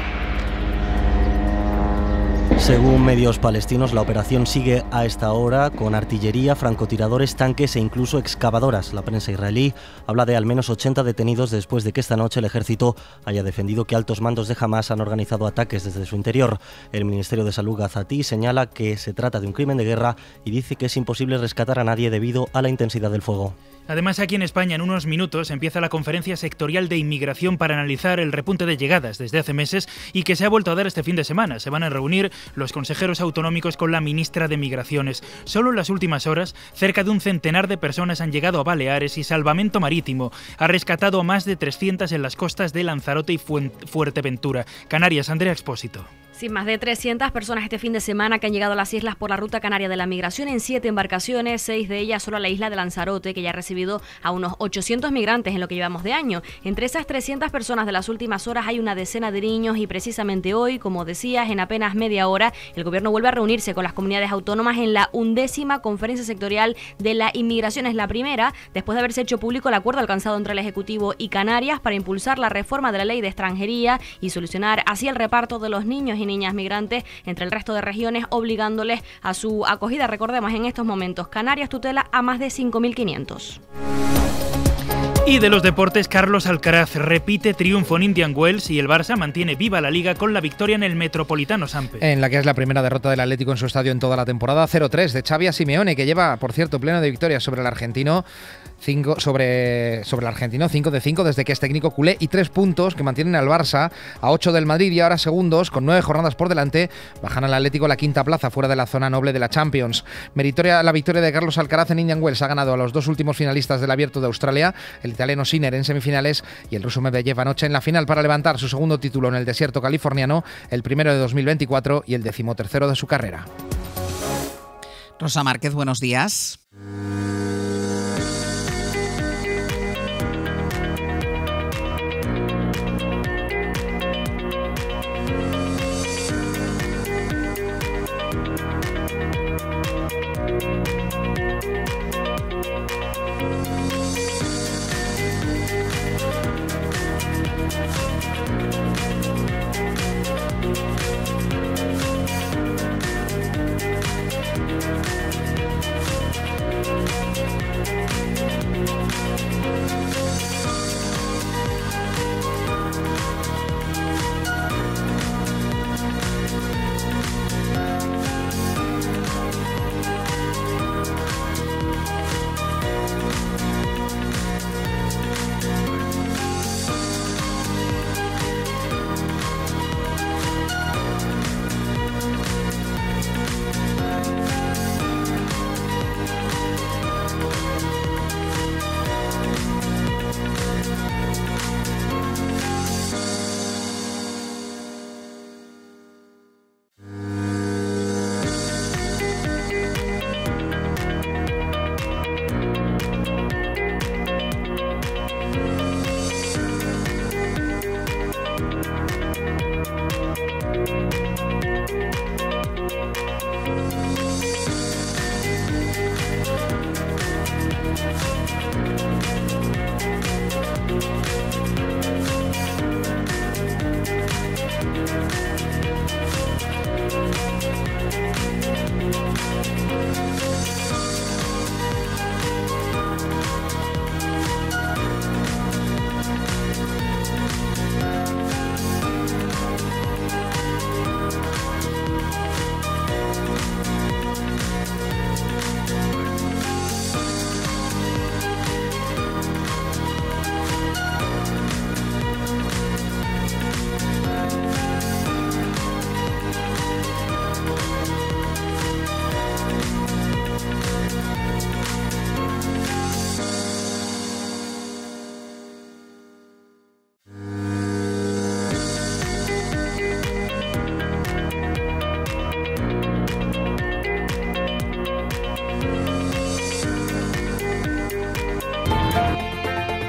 Según medios palestinos, la operación sigue a esta hora con artillería, francotiradores, tanques e incluso excavadoras. La prensa israelí habla de al menos ochenta detenidos después de que esta noche el ejército haya defendido que altos mandos de Hamás han organizado ataques desde su interior. El Ministerio de Salud gazatí señala que se trata de un crimen de guerra y dice que es imposible rescatar a nadie debido a la intensidad del fuego. Además, aquí en España, en unos minutos, empieza la conferencia sectorial de inmigración para analizar el repunte de llegadas desde hace meses y que se ha vuelto a dar este fin de semana. Se van a reunir los consejeros autonómicos con la ministra de Migraciones. Solo en las últimas horas, cerca de un centenar de personas han llegado a Baleares y Salvamento Marítimo ha rescatado a más de trescientas en las costas de Lanzarote y Fuerteventura. Canarias, Andrea Expósito. Sí, más de trescientas personas este fin de semana que han llegado a las islas por la ruta canaria de la migración en siete embarcaciones, seis de ellas solo a la isla de Lanzarote, que ya ha recibido a unos ochocientos migrantes en lo que llevamos de año. Entre esas trescientas personas de las últimas horas hay una decena de niños y precisamente hoy, como decías, en apenas media hora, el gobierno vuelve a reunirse con las comunidades autónomas en la undécima conferencia sectorial de la inmigración. Es la primera, después de haberse hecho público el acuerdo alcanzado entre el Ejecutivo y Canarias para impulsar la reforma de la ley de extranjería y solucionar así el reparto de los niños y niñas migrantes entre el resto de regiones, obligándoles a su acogida. Recordemos, en estos momentos Canarias tutela a más de cinco mil quinientos. Y de los deportes, Carlos Alcaraz repite triunfo en Indian Wells y el Barça mantiene viva la Liga con la victoria en el Metropolitano Sampe. En la que es la primera derrota del Atlético en su estadio en toda la temporada, cero tres de Xavi a Simeone, que lleva, por cierto, pleno de victorias sobre el argentino. cinco sobre, sobre el argentino, cinco de cinco desde que es técnico culé y tres puntos que mantienen al Barça a ocho del Madrid y ahora segundos con nueve jornadas por delante bajan al Atlético a la quinta plaza fuera de la zona noble de la Champions. Meritoria la victoria de Carlos Alcaraz en Indian Wells, ha ganado a los dos últimos finalistas del Abierto de Australia, el italiano Sinner en semifinales y el ruso Medvedev anoche en la final para levantar su segundo título en el desierto californiano, el primero de dos mil veinticuatro y el decimotercero de su carrera. Rosa Márquez, buenos días.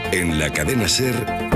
En la cadena SER,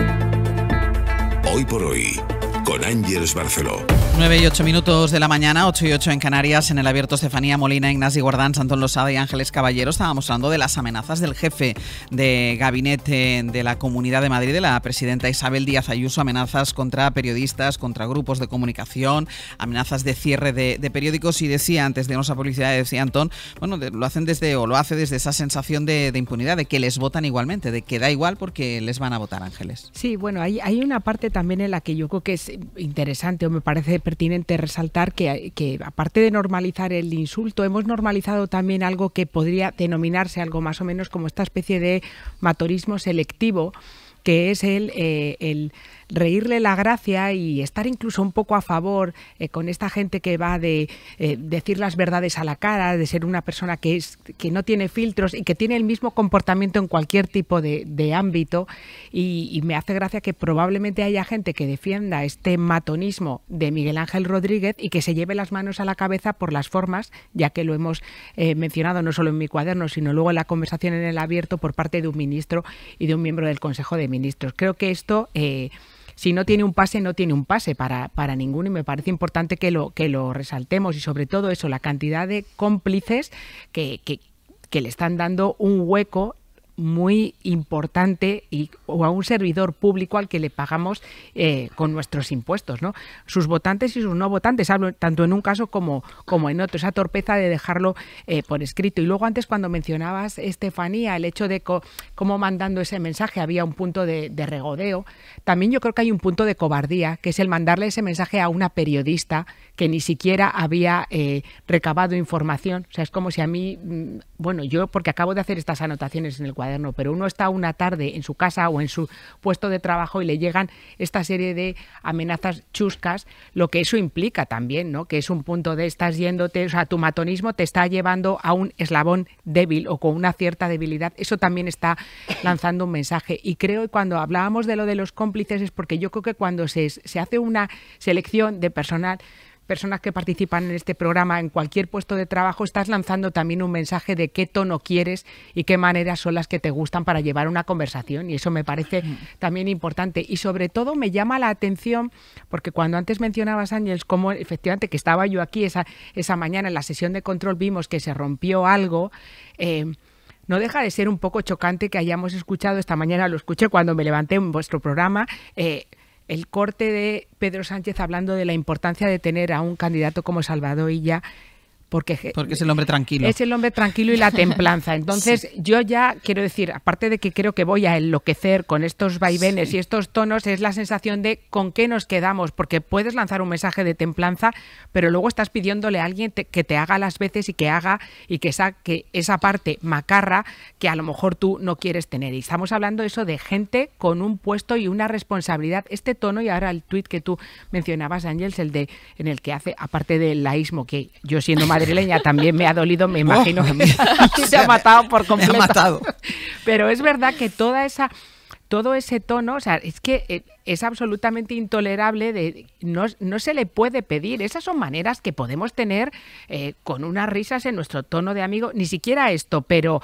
Hoy por Hoy, con Ángeles Barceló. nueve y ocho minutos de la mañana, ocho y ocho en Canarias. En el abierto, Estefanía Molina, Ignasi Guardans, Antón Losada y Ángeles Caballero. Estábamos hablando de las amenazas del jefe de gabinete de la Comunidad de Madrid, de la presidenta Isabel Díaz Ayuso, amenazas contra periodistas, contra grupos de comunicación, amenazas de cierre de, de periódicos. Y decía antes de nuestra publicidad, decía Antón, bueno, de, lo hacen desde, o lo hace desde esa sensación de, de impunidad, de que les votan igualmente, de que da igual porque les van a votar, Ángeles. Sí, bueno, hay, hay una parte también en la que yo creo que es interesante o me parece pertinente resaltar que, que aparte de normalizar el insulto, hemos normalizado también algo que podría denominarse algo más o menos como esta especie de matorismo selectivo, que es el, eh, el reírle la gracia y estar incluso un poco a favor eh, con esta gente que va de eh, decir las verdades a la cara, de ser una persona que es que no tiene filtros y que tiene el mismo comportamiento en cualquier tipo de, de ámbito. Y, y me hace gracia que probablemente haya gente que defienda este matonismo de Miguel Ángel Rodríguez y que se lleve las manos a la cabeza por las formas, ya que lo hemos eh, mencionado no solo en mi cuaderno, sino luego en la conversación en el abierto por parte de un ministro y de un miembro del Consejo de Ministros. Creo que esto, eh, si no tiene un pase, no tiene un pase para, para ninguno, y me parece importante que lo, que lo resaltemos, y sobre todo eso, la cantidad de cómplices que, que, que le están dando un hueco muy importante y, o a un servidor público al que le pagamos eh, con nuestros impuestos, ¿no? Sus votantes y sus no votantes, hablo tanto en un caso como, como en otro, esa torpeza de dejarlo eh, por escrito. Y luego antes, cuando mencionabas, Estefanía, el hecho de co, cómo mandando ese mensaje había un punto de, de regodeo, también yo creo que hay un punto de cobardía, que es el mandarle ese mensaje a una periodista que ni siquiera había eh, recabado información. O sea, es como si a mí, bueno, yo, porque acabo de hacer estas anotaciones en el cuaderno, pero uno está una tarde en su casa o en su puesto de trabajo y le llegan esta serie de amenazas chuscas, lo que eso implica también, ¿no? Que es un punto de estás yéndote, o sea, tu matonismo te está llevando a un eslabón débil o con una cierta debilidad. Eso también está lanzando un mensaje. Y creo que cuando hablábamos de lo de los cómplices es porque yo creo que cuando se, se hace una selección de personal, personas que participan en este programa en cualquier puesto de trabajo, estás lanzando también un mensaje de qué tono quieres y qué maneras son las que te gustan para llevar una conversación, y eso me parece también importante. Y sobre todo me llama la atención porque cuando antes mencionabas, Ángeles, cómo efectivamente que estaba yo aquí esa, esa mañana en la sesión de control, vimos que se rompió algo. eh, No deja de ser un poco chocante que hayamos escuchado esta mañana, lo escuché cuando me levanté en vuestro programa, eh, el corte de Pedro Sánchez hablando de la importancia de tener a un candidato como Salvador Illa, porque, porque es el hombre tranquilo. Es el hombre tranquilo y la templanza. Entonces, sí. Yo ya quiero decir, aparte de que creo que voy a enloquecer con estos vaivenes sí. y estos tonos, es la sensación de con qué nos quedamos, porque puedes lanzar un mensaje de templanza, pero luego estás pidiéndole a alguien te, que te haga las veces y que haga y que saque esa parte macarra que a lo mejor tú no quieres tener. Y estamos hablando eso de gente con un puesto y una responsabilidad. Este tono, y ahora el tuit que tú mencionabas, Ángeles, el de en el que hace, aparte del laísmo, que yo siendo madre también me ha dolido, me imagino oh, que se ha matado por completo. Me ha matado. Pero es verdad que toda esa, todo ese tono, o sea, es que es absolutamente intolerable, de, no, no se le puede pedir. Esas son maneras que podemos tener eh, con unas risas en nuestro tono de amigo, ni siquiera esto, pero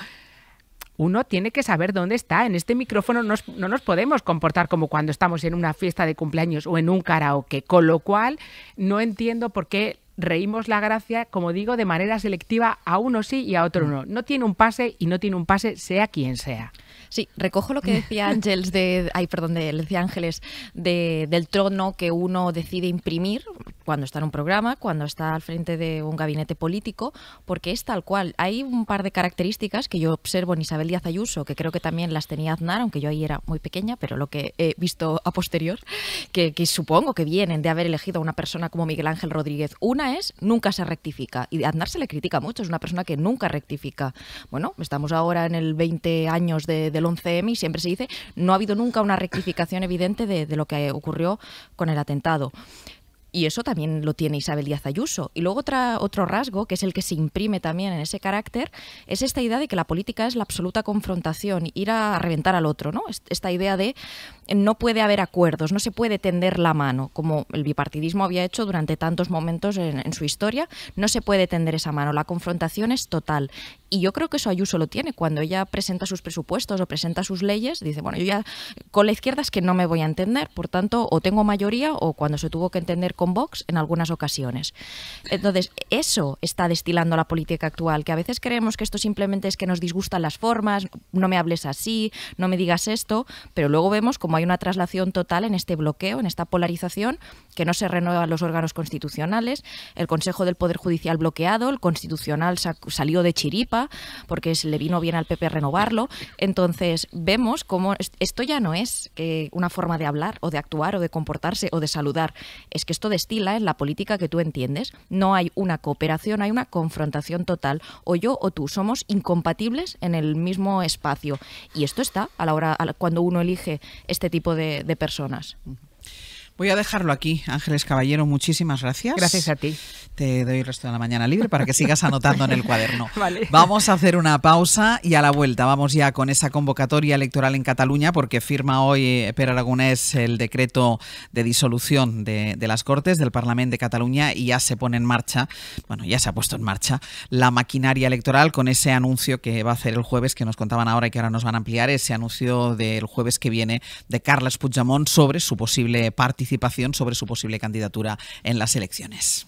uno tiene que saber dónde está. En este micrófono nos, no nos podemos comportar como cuando estamos en una fiesta de cumpleaños o en un karaoke, con lo cual no entiendo por qué reímos la gracia, como digo, de manera selectiva, a uno sí y a otro no. No tiene un pase y no tiene un pase, sea quien sea. Sí, recojo lo que decía Ángeles de, ay, perdón, de, decía Ángeles de, del tono que uno decide imprimir cuando está en un programa, cuando está al frente de un gabinete político, porque es tal cual. Hay un par de características que yo observo en Isabel Díaz Ayuso, que creo que también las tenía Aznar, aunque yo ahí era muy pequeña, pero lo que he visto a posterior, que, que supongo que vienen de haber elegido a una persona como Miguel Ángel Rodríguez. Una es, nunca se rectifica, y a Aznar se le critica mucho, es una persona que nunca rectifica. Bueno, estamos ahora en el veinte años de, del once eme y siempre se dice, no ha habido nunca una rectificación evidente de, de lo que ocurrió con el atentado. Y eso también lo tiene Isabel Díaz Ayuso. Y luego otra, otro rasgo, que es el que se imprime también en ese carácter, es esta idea de que la política es la absoluta confrontación, ir a reventar al otro, ¿no? Esta idea de no puede haber acuerdos, no se puede tender la mano, como el bipartidismo había hecho durante tantos momentos en, en su historia, no se puede tender esa mano, la confrontación es total. Y yo creo que eso Ayuso lo tiene. Cuando ella presenta sus presupuestos o presenta sus leyes, dice, bueno, yo ya con la izquierda es que no me voy a entender, por tanto, o tengo mayoría o cuando se tuvo que entender con Vox en algunas ocasiones. Entonces, eso está destilando la política actual, que a veces creemos que esto simplemente es que nos disgustan las formas, no me hables así, no me digas esto, pero luego vemos como hay una traslación total en este bloqueo, en esta polarización, que no se renuevan los órganos constitucionales, el Consejo del Poder Judicial bloqueado, el Constitucional salió de chiripa, porque le vino bien al P P renovarlo. Entonces vemos cómo esto ya no es que una forma de hablar o de actuar o de comportarse o de saludar, es que esto destila en la política que tú entiendes. No hay una cooperación, hay una confrontación total. O yo o tú somos incompatibles en el mismo espacio. Y esto está a la hora a la, cuando uno elige este tipo de, de personas. Voy a dejarlo aquí. Ángeles Caballero, muchísimas gracias. Gracias a ti. Te doy el resto de la mañana libre para que sigas anotando en el cuaderno. Vale. Vamos a hacer una pausa y a la vuelta vamos ya con esa convocatoria electoral en Cataluña, porque firma hoy Pere Aragonés el decreto de disolución de, de las Cortes del Parlamento de Cataluña y ya se pone en marcha, bueno, ya se ha puesto en marcha la maquinaria electoral con ese anuncio que va a hacer el jueves, que nos contaban ahora y que ahora nos van a ampliar, ese anuncio del jueves que viene de Carles Puigdemont sobre su posible participación sobre su posible candidatura en las elecciones.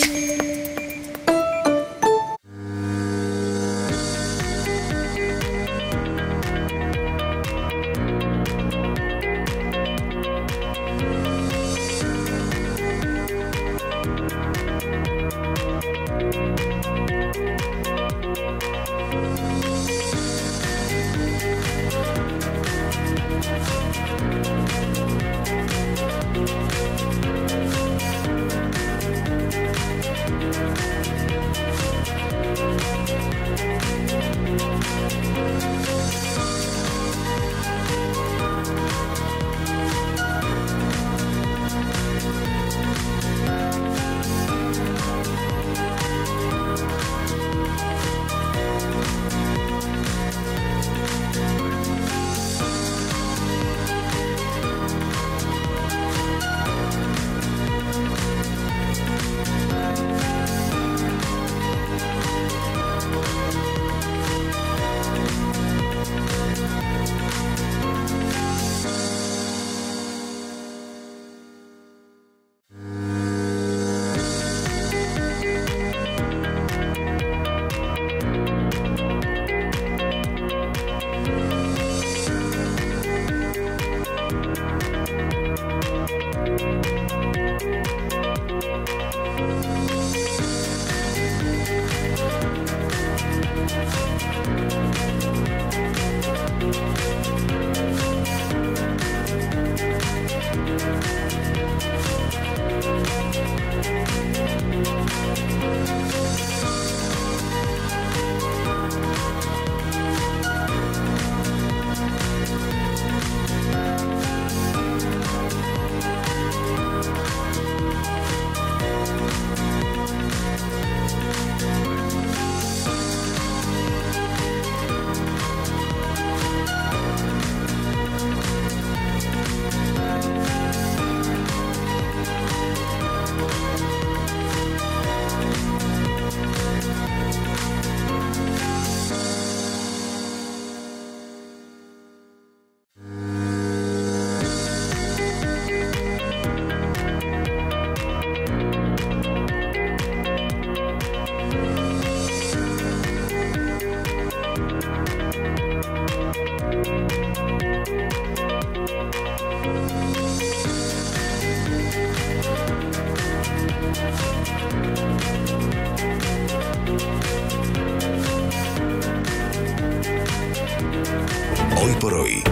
Hoy por hoy,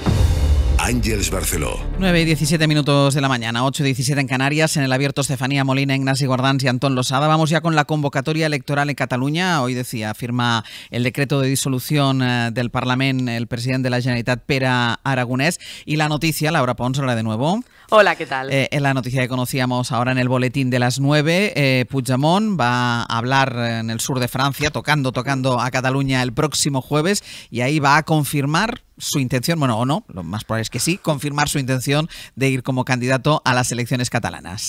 Ángeles Barceló. nueve y diecisiete minutos de la mañana, ocho y diecisiete en Canarias, en el abierto Estefanía Molina, Ignasi Guardans y Antón Losada. Vamos ya con la convocatoria electoral en Cataluña. Hoy decía, firma el decreto de disolución del Parlamento el presidente de la Generalitat, Pere Aragonés. Y la noticia, Laura Pons, hola de nuevo. Hola, ¿qué tal? Eh, la noticia que conocíamos ahora en el boletín de las nueve, eh, Puigdemont va a hablar en el sur de Francia, tocando, tocando a Cataluña el próximo jueves, y ahí va a confirmar su intención, bueno, o no, lo más probable es que sí, confirmar su intención de ir como candidato a las elecciones catalanas.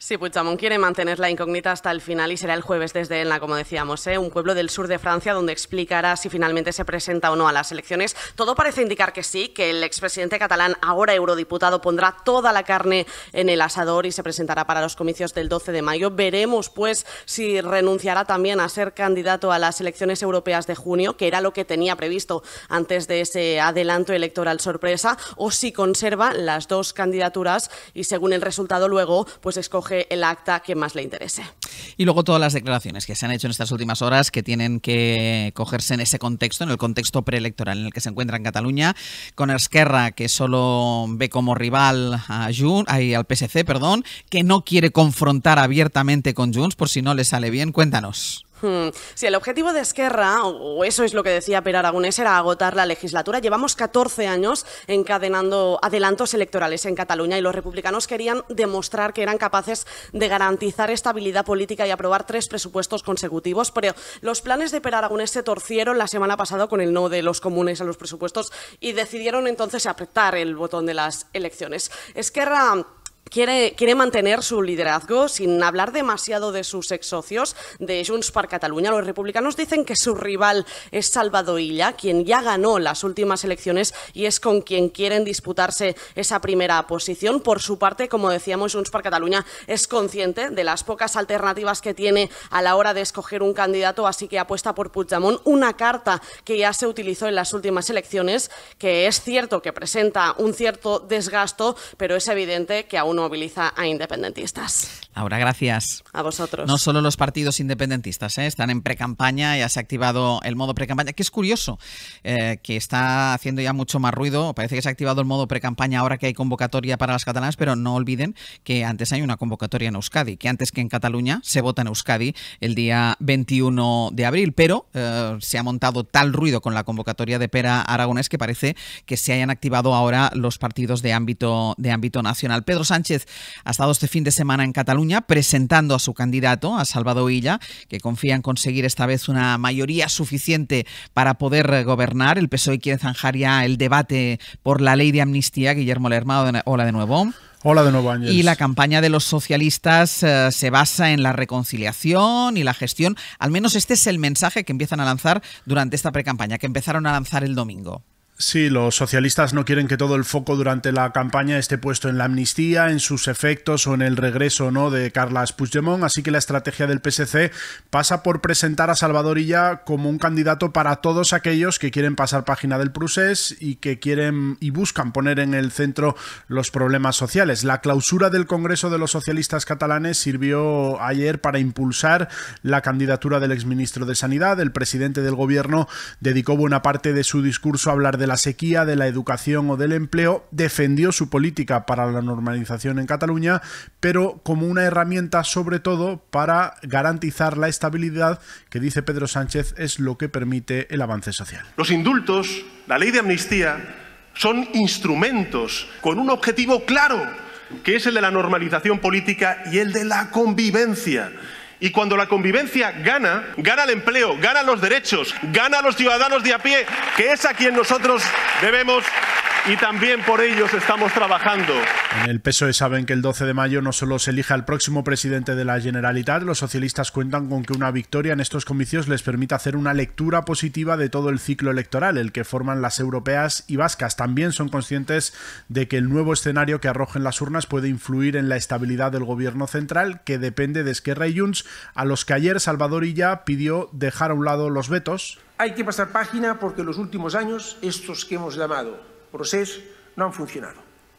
Sí, Puigdemont quiere mantener la incógnita hasta el final y será el jueves desde Elna, como decíamos, ¿eh? un pueblo del sur de Francia donde explicará si finalmente se presenta o no a las elecciones. Todo parece indicar que sí, que el expresidente catalán, ahora eurodiputado, pondrá toda la carne en el asador y se presentará para los comicios del doce de mayo. Veremos, pues, si renunciará también a ser candidato a las elecciones europeas de junio, que era lo que tenía previsto antes de ese adelanto electoral sorpresa, o si conserva las dos candidaturas y, según el resultado, luego, pues escoge el acta que más le interese. Y luego todas las declaraciones que se han hecho en estas últimas horas que tienen que cogerse en ese contexto, en el contexto preelectoral en el que se encuentra en Cataluña, con Esquerra, que solo ve como rival a Junts, al P S C, perdón, que no quiere confrontar abiertamente con Junts por si no le sale bien. Cuéntanos. Hmm. Si el objetivo de Esquerra, o eso es lo que decía Pere Aragonés, era agotar la legislatura, llevamos catorce años encadenando adelantos electorales en Cataluña y los republicanos querían demostrar que eran capaces de garantizar estabilidad política y aprobar tres presupuestos consecutivos, pero los planes de Pere Aragonés se torcieron la semana pasada con el no de los comunes a los presupuestos y decidieron entonces apretar el botón de las elecciones. Esquerra Quiere, quiere mantener su liderazgo sin hablar demasiado de sus ex socios de Junts per Catalunya. Los republicanos dicen que su rival es Salvador Illa, quien ya ganó las últimas elecciones y es con quien quieren disputarse esa primera posición. Por su parte, como decíamos, Junts per Catalunya es consciente de las pocas alternativas que tiene a la hora de escoger un candidato, así que apuesta por Puigdemont, una carta que ya se utilizó en las últimas elecciones, que es cierto que presenta un cierto desgasto, pero es evidente que aún moviliza a independentistas. Laura, gracias. A vosotros. No solo los partidos independentistas, ¿eh? están en precampaña, ya se ha activado el modo precampaña, que es curioso, eh, que está haciendo ya mucho más ruido. Parece que se ha activado el modo precampaña ahora que hay convocatoria para las catalanas, pero no olviden que antes hay una convocatoria en Euskadi, que antes que en Cataluña se vota en Euskadi el día veintiuno de abril, pero eh, se ha montado tal ruido con la convocatoria de Pere Aragonés que parece que se hayan activado ahora los partidos de ámbito, de ámbito nacional. Pedro Sánchez ha estado este fin de semana en Cataluña presentando a su candidato, a Salvador Illa, que confía en conseguir esta vez una mayoría suficiente para poder gobernar. El P S O E quiere zanjar ya el debate por la ley de amnistía. Guillermo Lerma, hola de nuevo. Hola de nuevo, Ángeles. Y la campaña de los socialistas eh, se basa en la reconciliación y la gestión. Al menos este es el mensaje que empiezan a lanzar durante esta precampaña, que empezaron a lanzar el domingo. Sí, los socialistas no quieren que todo el foco durante la campaña esté puesto en la amnistía, en sus efectos o en el regreso no de Carles Puigdemont, así que la estrategia del P S C pasa por presentar a Salvador Illa como un candidato para todos aquellos que quieren pasar página del procés y que quieren y buscan poner en el centro los problemas sociales. La clausura del Congreso de los Socialistas Catalanes sirvió ayer para impulsar la candidatura del exministro de Sanidad. El presidente del gobierno dedicó buena parte de su discurso a hablar de de la sequía, de la educación o del empleo, defendió su política para la normalización en Cataluña, pero como una herramienta sobre todo para garantizar la estabilidad que, dice Pedro Sánchez, es lo que permite el avance social. Los indultos, la ley de amnistía, son instrumentos con un objetivo claro, que es el de la normalización política y el de la convivencia. Y cuando la convivencia gana, gana el empleo, gana los derechos, gana a los ciudadanos de a pie, que es a quien nosotros debemos y también por ellos estamos trabajando. En el P S O E saben que el doce de mayo no solo se elige al próximo presidente de la Generalitat, los socialistas cuentan con que una victoria en estos comicios les permita hacer una lectura positiva de todo el ciclo electoral, el que forman las europeas y vascas. También son conscientes de que el nuevo escenario que arrojen las urnas puede influir en la estabilidad del gobierno central, que depende de Esquerra y Junts, a los que ayer Salvador Illa pidió dejar a un lado los vetos. Hay que pasar página porque en los últimos años estos que hemos llamado procés no han funcionado.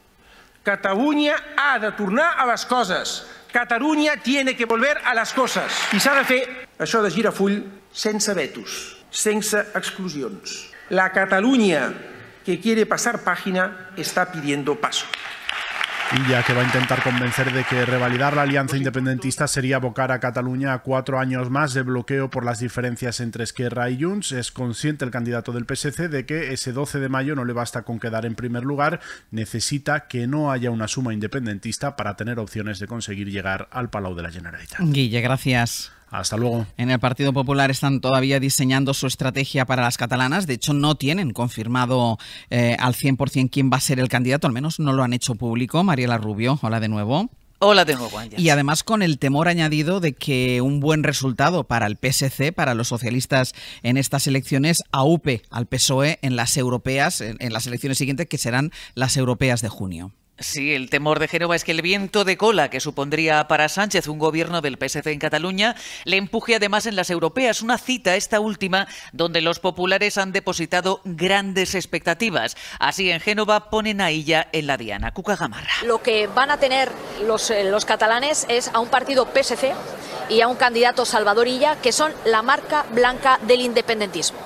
Cataluña ha de tornar a las cosas. Cataluña tiene que volver a las cosas. I s'ha de fer això de girar full sense vetos, sense exclusions. La Cataluña que quiere pasar página está pidiendo paso. Illa, que va a intentar convencer de que revalidar la alianza independentista sería abocar a Cataluña a cuatro años más de bloqueo por las diferencias entre Esquerra y Junts. Es consciente el candidato del P S C de que ese doce de mayo no le basta con quedar en primer lugar, necesita que no haya una suma independentista para tener opciones de conseguir llegar al Palau de la Generalitat. Guille, gracias. Hasta luego. En el Partido Popular están todavía diseñando su estrategia para las catalanas. De hecho, no tienen confirmado eh, al cien por cien quién va a ser el candidato. Al menos no lo han hecho público. Mariela Rubio, hola de nuevo. Hola de nuevo, Ángel. Y además con el temor añadido de que un buen resultado para el P S C, para los socialistas en estas elecciones, aupe al P S O E en las europeas, en, en las elecciones siguientes, que serán las europeas de junio. Sí, el temor de Génova es que el viento de cola que supondría para Sánchez un gobierno del P S C en Cataluña le empuje además en las europeas. Una cita, esta última, donde los populares han depositado grandes expectativas. Así en Génova ponen a ella en la diana. Cuca Gamarra. Lo que van a tener los, eh, los catalanes es a un partido P S C y a un candidato Salvador Illa, que son la marca blanca del independentismo,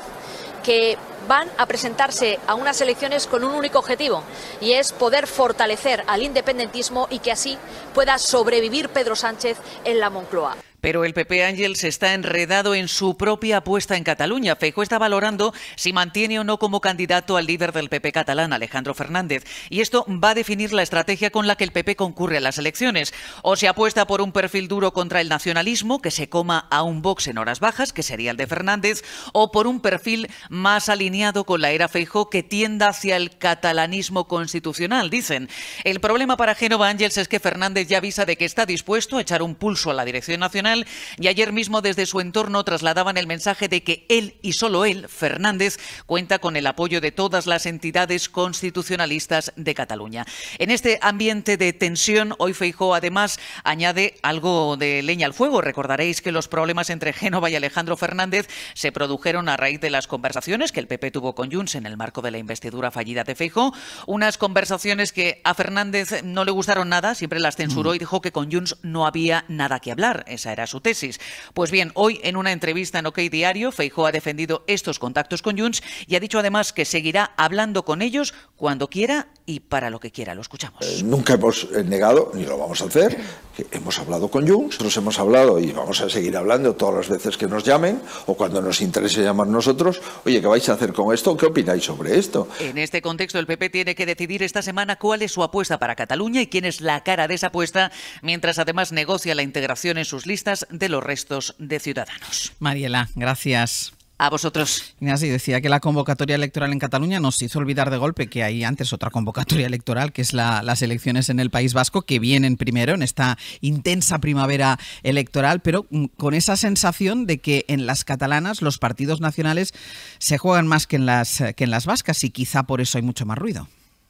que van a presentarse a unas elecciones con un único objetivo, y es poder fortalecer al independentismo y que así pueda sobrevivir Pedro Sánchez en la Moncloa. Pero el P P, Ángel, se está enredado en su propia apuesta en Cataluña. Feijóo está valorando si mantiene o no como candidato al líder del P P catalán, Alejandro Fernández. Y esto va a definir la estrategia con la que el P P concurre a las elecciones. O se apuesta por un perfil duro contra el nacionalismo, que se coma a un Vox en horas bajas, que sería el de Fernández, o por un perfil más alineado con la era Feijóo, que tienda hacia el catalanismo constitucional, dicen. El problema para Génova, Ángel, es que Fernández ya avisa de que está dispuesto a echar un pulso a la dirección nacional. Y ayer mismo desde su entorno trasladaban el mensaje de que él y solo él, Fernández, cuenta con el apoyo de todas las entidades constitucionalistas de Cataluña. En este ambiente de tensión, hoy Feijóo además añade algo de leña al fuego. Recordaréis que los problemas entre Génova y Alejandro Fernández se produjeron a raíz de las conversaciones que el P P tuvo con Junts en el marco de la investidura fallida de Feijóo. Unas conversaciones que a Fernández no le gustaron nada, siempre las censuró y dijo que con Junts no había nada que hablar. Esa era su tesis. Pues bien, hoy en una entrevista en OK Diario, Feijóo ha defendido estos contactos con Junts y ha dicho además que seguirá hablando con ellos cuando quiera y para lo que quiera. Lo escuchamos. Eh, nunca hemos negado, ni lo vamos a hacer, que hemos hablado con Junts, nosotros hemos hablado y vamos a seguir hablando todas las veces que nos llamen o cuando nos interese llamar nosotros. Oye, ¿qué vais a hacer con esto? ¿Qué opináis sobre esto? En este contexto, el P P tiene que decidir esta semana cuál es su apuesta para Cataluña y quién es la cara de esa apuesta, mientras además negocia la integración en sus listas de los restos de Ciudadanos. Mariela, gracias. A vosotros. Ignasi decía que la convocatoria electoral en Cataluña nos hizo olvidar de golpe que hay antes otra convocatoria electoral, que es la, las elecciones en el País Vasco, que vienen primero en esta intensa primavera electoral, pero con esa sensación de que en las catalanas los partidos nacionales se juegan más que en las, que en las vascas, y quizá por eso hay mucho más ruido.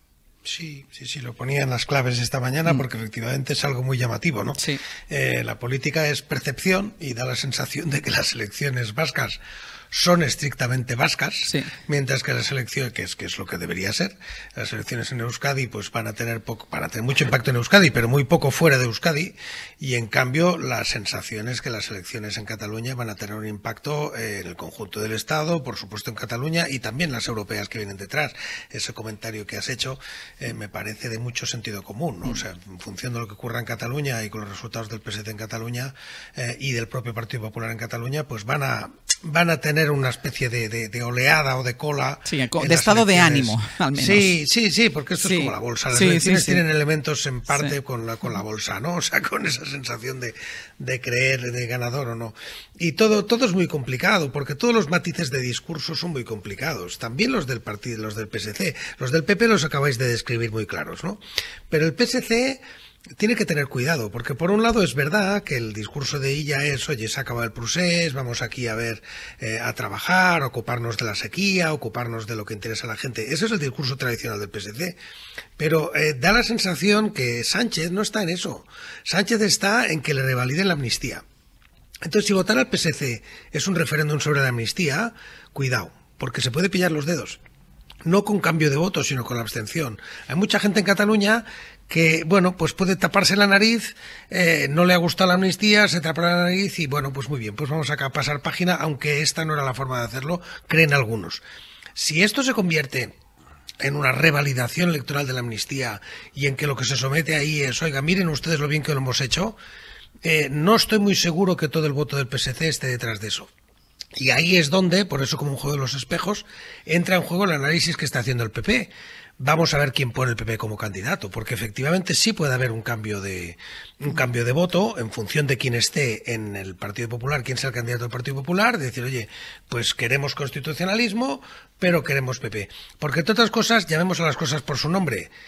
Sí, sí, sí, lo ponía en las claves esta mañana porque efectivamente es algo muy llamativo, ¿no? Sí. Eh, la política es percepción y da la sensación de que las elecciones vascas son estrictamente vascas, sí. mientras que las elecciones, que es, que es lo que debería ser, las elecciones en Euskadi pues van a tener poco, van a tener mucho impacto en Euskadi, pero muy poco fuera de Euskadi, y en cambio la sensación es que las elecciones en Cataluña van a tener un impacto en el conjunto del Estado, por supuesto en Cataluña, y también las europeas que vienen detrás. Ese comentario que has hecho eh, me parece de mucho sentido común, ¿no? O sea, en función de lo que ocurra en Cataluña y con los resultados del P S C en Cataluña eh, y del propio Partido Popular en Cataluña, pues van a van a tener una especie de, de, de oleada o de cola. Sí, de estado de ánimo, al menos. Sí, sí, sí, porque esto sí. es como la bolsa. Las sí, elecciones sí, tienen sí. elementos en parte sí. con, la, con la bolsa, ¿no? O sea, con esa sensación de, de creer de ganador o no. Y todo, todo es muy complicado, porque todos los matices de discurso son muy complicados. También los del partido, los del P S C. Los del P P los acabáis de describir muy claros, ¿no? Pero el P S C tiene que tener cuidado, porque por un lado es verdad que el discurso de ella es, oye, se acaba el procés, vamos aquí a ver, eh, a trabajar, ocuparnos de la sequía, ocuparnos de lo que interesa a la gente. Ese es el discurso tradicional del P S C. Pero eh, da la sensación que Sánchez no está en eso. Sánchez está en que le revaliden la amnistía. Entonces, si votar al P S C es un referéndum sobre la amnistía, cuidado, porque se puede pillar los dedos. No con cambio de voto, sino con la abstención. Hay mucha gente en Cataluña que, bueno, pues puede taparse la nariz, eh, no le ha gustado la amnistía, se tapa la nariz y, bueno, pues muy bien, pues vamos a pasar página, aunque esta no era la forma de hacerlo, creen algunos. Si esto se convierte en una revalidación electoral de la amnistía y en que lo que se somete ahí es, oiga, miren ustedes lo bien que lo hemos hecho, eh, no estoy muy seguro que todo el voto del P S C esté detrás de eso. Y ahí es donde, por eso como un juego de los espejos, entra en juego el análisis que está haciendo el P P. Vamos a ver quién pone el P P como candidato, porque efectivamente sí puede haber un cambio de un cambio de voto en función de quién esté en el Partido Popular, quién sea el candidato del Partido Popular, de decir, oye, pues queremos constitucionalismo, pero queremos P P. Porque entre otras cosas, llamemos a las cosas por su nombre.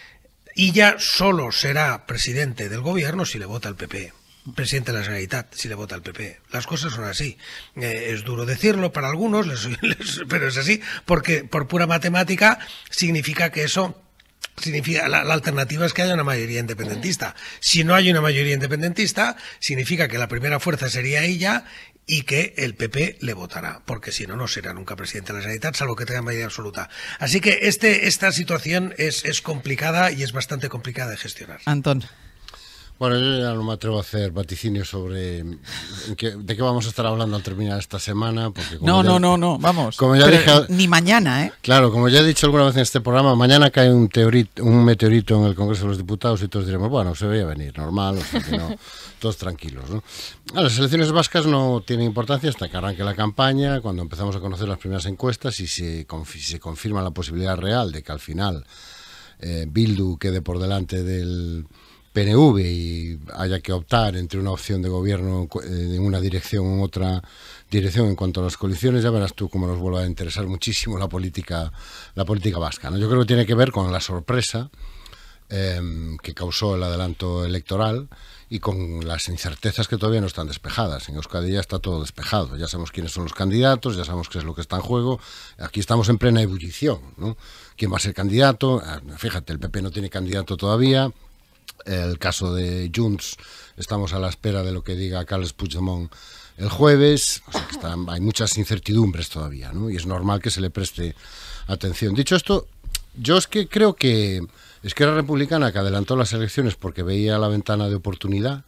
y ya solo será presidente del gobierno si le vota el P P. Presidente de la Generalitat, si le vota el P P. Las cosas son así. Eh, es duro decirlo para algunos, les, les, pero es así, porque por pura matemática significa que eso... Significa, la, la alternativa es que haya una mayoría independentista. Si no hay una mayoría independentista, significa que la primera fuerza sería ella y que el P P le votará, porque si no, no será nunca presidente de la Generalitat, salvo que tenga mayoría absoluta. Así que este, esta situación es, es complicada y es bastante complicada de gestionar. Antón. Bueno, yo ya no me atrevo a hacer vaticinios sobre en qué, de qué vamos a estar hablando al terminar esta semana. Porque como no, ya, no, no, no, vamos. Como ya dije, ni mañana, ¿eh? Claro, como ya he dicho alguna vez en este programa, mañana cae un, teorito, un meteorito en el Congreso de los Diputados y todos diremos, bueno, se veía venir, normal, o sea que no, todos tranquilos, ¿no? Ah, las elecciones vascas no tienen importancia hasta que arranque la campaña, cuando empezamos a conocer las primeras encuestas y se, si se confirma la posibilidad real de que al final eh, Bildu quede por delante del P N V y haya que optar entre una opción de gobierno en una dirección u otra dirección en cuanto a las coaliciones, ya verás tú cómo nos vuelve a interesar muchísimo la política la política vasca, ¿no? Yo creo que tiene que ver con la sorpresa eh, que causó el adelanto electoral y con las incertezas que todavía no están despejadas. En Euskadi ya está todo despejado, ya sabemos quiénes son los candidatos, ya sabemos qué es lo que está en juego. Aquí estamos en plena ebullición, ¿no? ¿Quién va a ser candidato? Fíjate, el P P no tiene candidato todavía. El caso de Junts, estamos a la espera de lo que diga Carles Puigdemont el jueves, o sea que están, hay muchas incertidumbres todavía, ¿no? Y es normal que se le preste atención. Dicho esto, yo es que creo que Esquerra Republicana, que adelantó las elecciones porque veía la ventana de oportunidad,